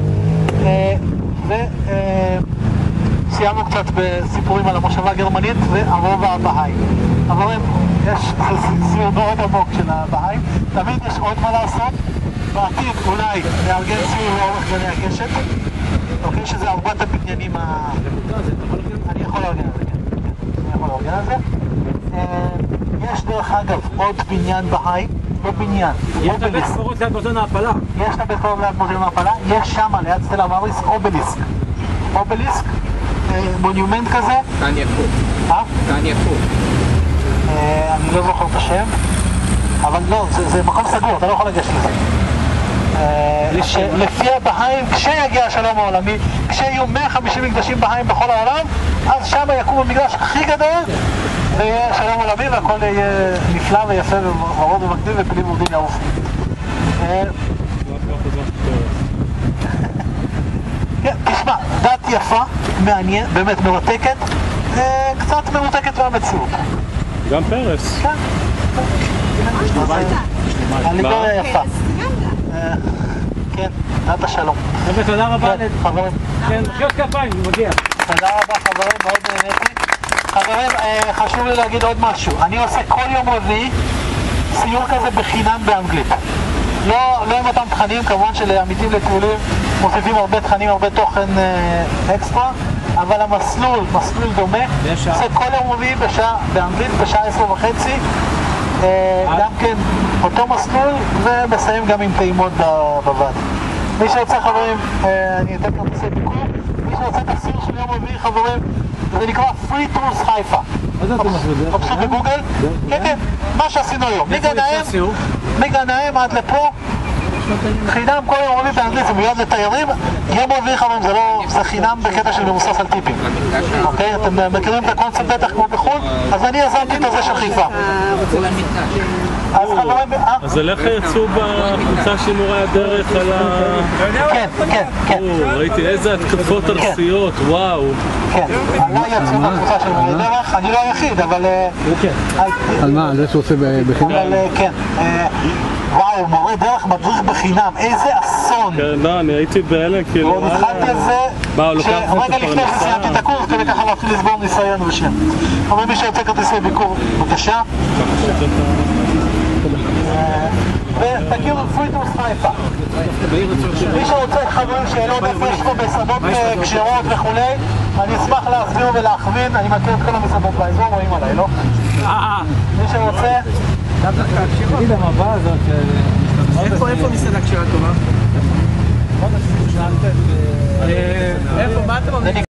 וסיימנו קצת בסיפורים על המושבה הגרמנית והרובע הבאי. אבל יש סיור מאוד עמוק של הבאי, תמיד יש עוד מה לעשות. בעתיד אולי לארגן סיור לאורך גני הקשת, אוקיי, שזה 4 הבניינים אני יכול לארגן את זה, כן. אני יכול לארגן את זה. יש דרך אגב עוד בניין בהאי, לא בניין. יש את הבית קברות ליד מוזיאון ההעפלה. יש את הבית קברות ליד מוזיאון ההעפלה, יש שם ליד סטלה מאריס אובליסק. אובליסק, מונומנט כזה. כאן יפו. כאן יפו. אני לא זוכר את השם, אבל לא, זה מקום סגור, אתה לא יכול לגשת לזה. לפי הבהאים, כשיגיע השלום העולמי, כשיהיו 150 מקדשים בהאים בכל העולם, אז שם יקום המקדש הכי גדול ויהיה שלום עולמי והכל יהיה נפלא ויפה וורוד ומקדים ופילים עובדים יעוף. תשמע, דת יפה, מעניין, באמת מרתקת, קצת מרותקת מהמציאות. גם פרס. כן. הליגוריה יפה. כן, דת השלום. תודה רבה. חברים. כן, מחיאות כפיים, מגיע. תודה רבה חברים, מאוד נהניתי. חברים, חשוב לי להגיד עוד משהו. אני עושה כל יום רביעי סיור כזה בחינם באנגלית. לא עם אותם תכנים, כמובן שלעמיתים לטיולים מוסיפים הרבה תכנים, הרבה תוכן אקסטרה, אבל המסלול, מסלול דומה, זה כל יום רביעי באנגלית בשעה 10:30, גם כן אותו מסלול, ומסיים גם עם טעימות בוועד. מי שרוצה חברים, אני אתן כרטיסי ביקור, מי שרוצה את הסיור של יום רביעי חברים, זה נקרא Free Tours חיפה. חפשו בגוגל, כן כן, מה שעשינו היום, מגן הים עד לפה, חינם כל יום רביעי באנגלית, זה מיועד לתיירים, יום רביעי חברים, זה חינם בקטע של מבוסס על טיפים, אוקיי? אתם מכירים את הקונספט בטח כמו בחו"ל, אז אני יזמתי את הזה של חיפה. אז אליך יצאו בקבוצה של מורי הדרך על ה... כן, כן, כן. ראיתי איזה התקפות ארסיות, וואו. כן, עליי יצאו בקבוצה של מורי הדרך, אני לא היחיד, אבל... על מה? על זה שהוא עושה בחינם? אבל כן. וואו, מורה דרך מדריך בחינם, איזה אסון! כן, לא, אני הייתי בהלם, כאילו... ועוד התחלתי על זה, שרגע לפני שסיימתי את הקורס, כדי ככה להתחיל לסבור ניסיון ושם. אבל מי שיוצא כרטיסי ביקור, בבקשה. ותכירו Free Tours חיפה. מי שרוצה חברים שאלות איפה יש פה מסעדות כשרות וכולי, אני אשמח להסביר ולהכווין, אני מכיר את כל המסעדות באזור, רואים עליי, לא? מי שרוצה... תגיד המבא הזאת... איפה מסעדה כשרה טובה? איפה? מה אתה אומר?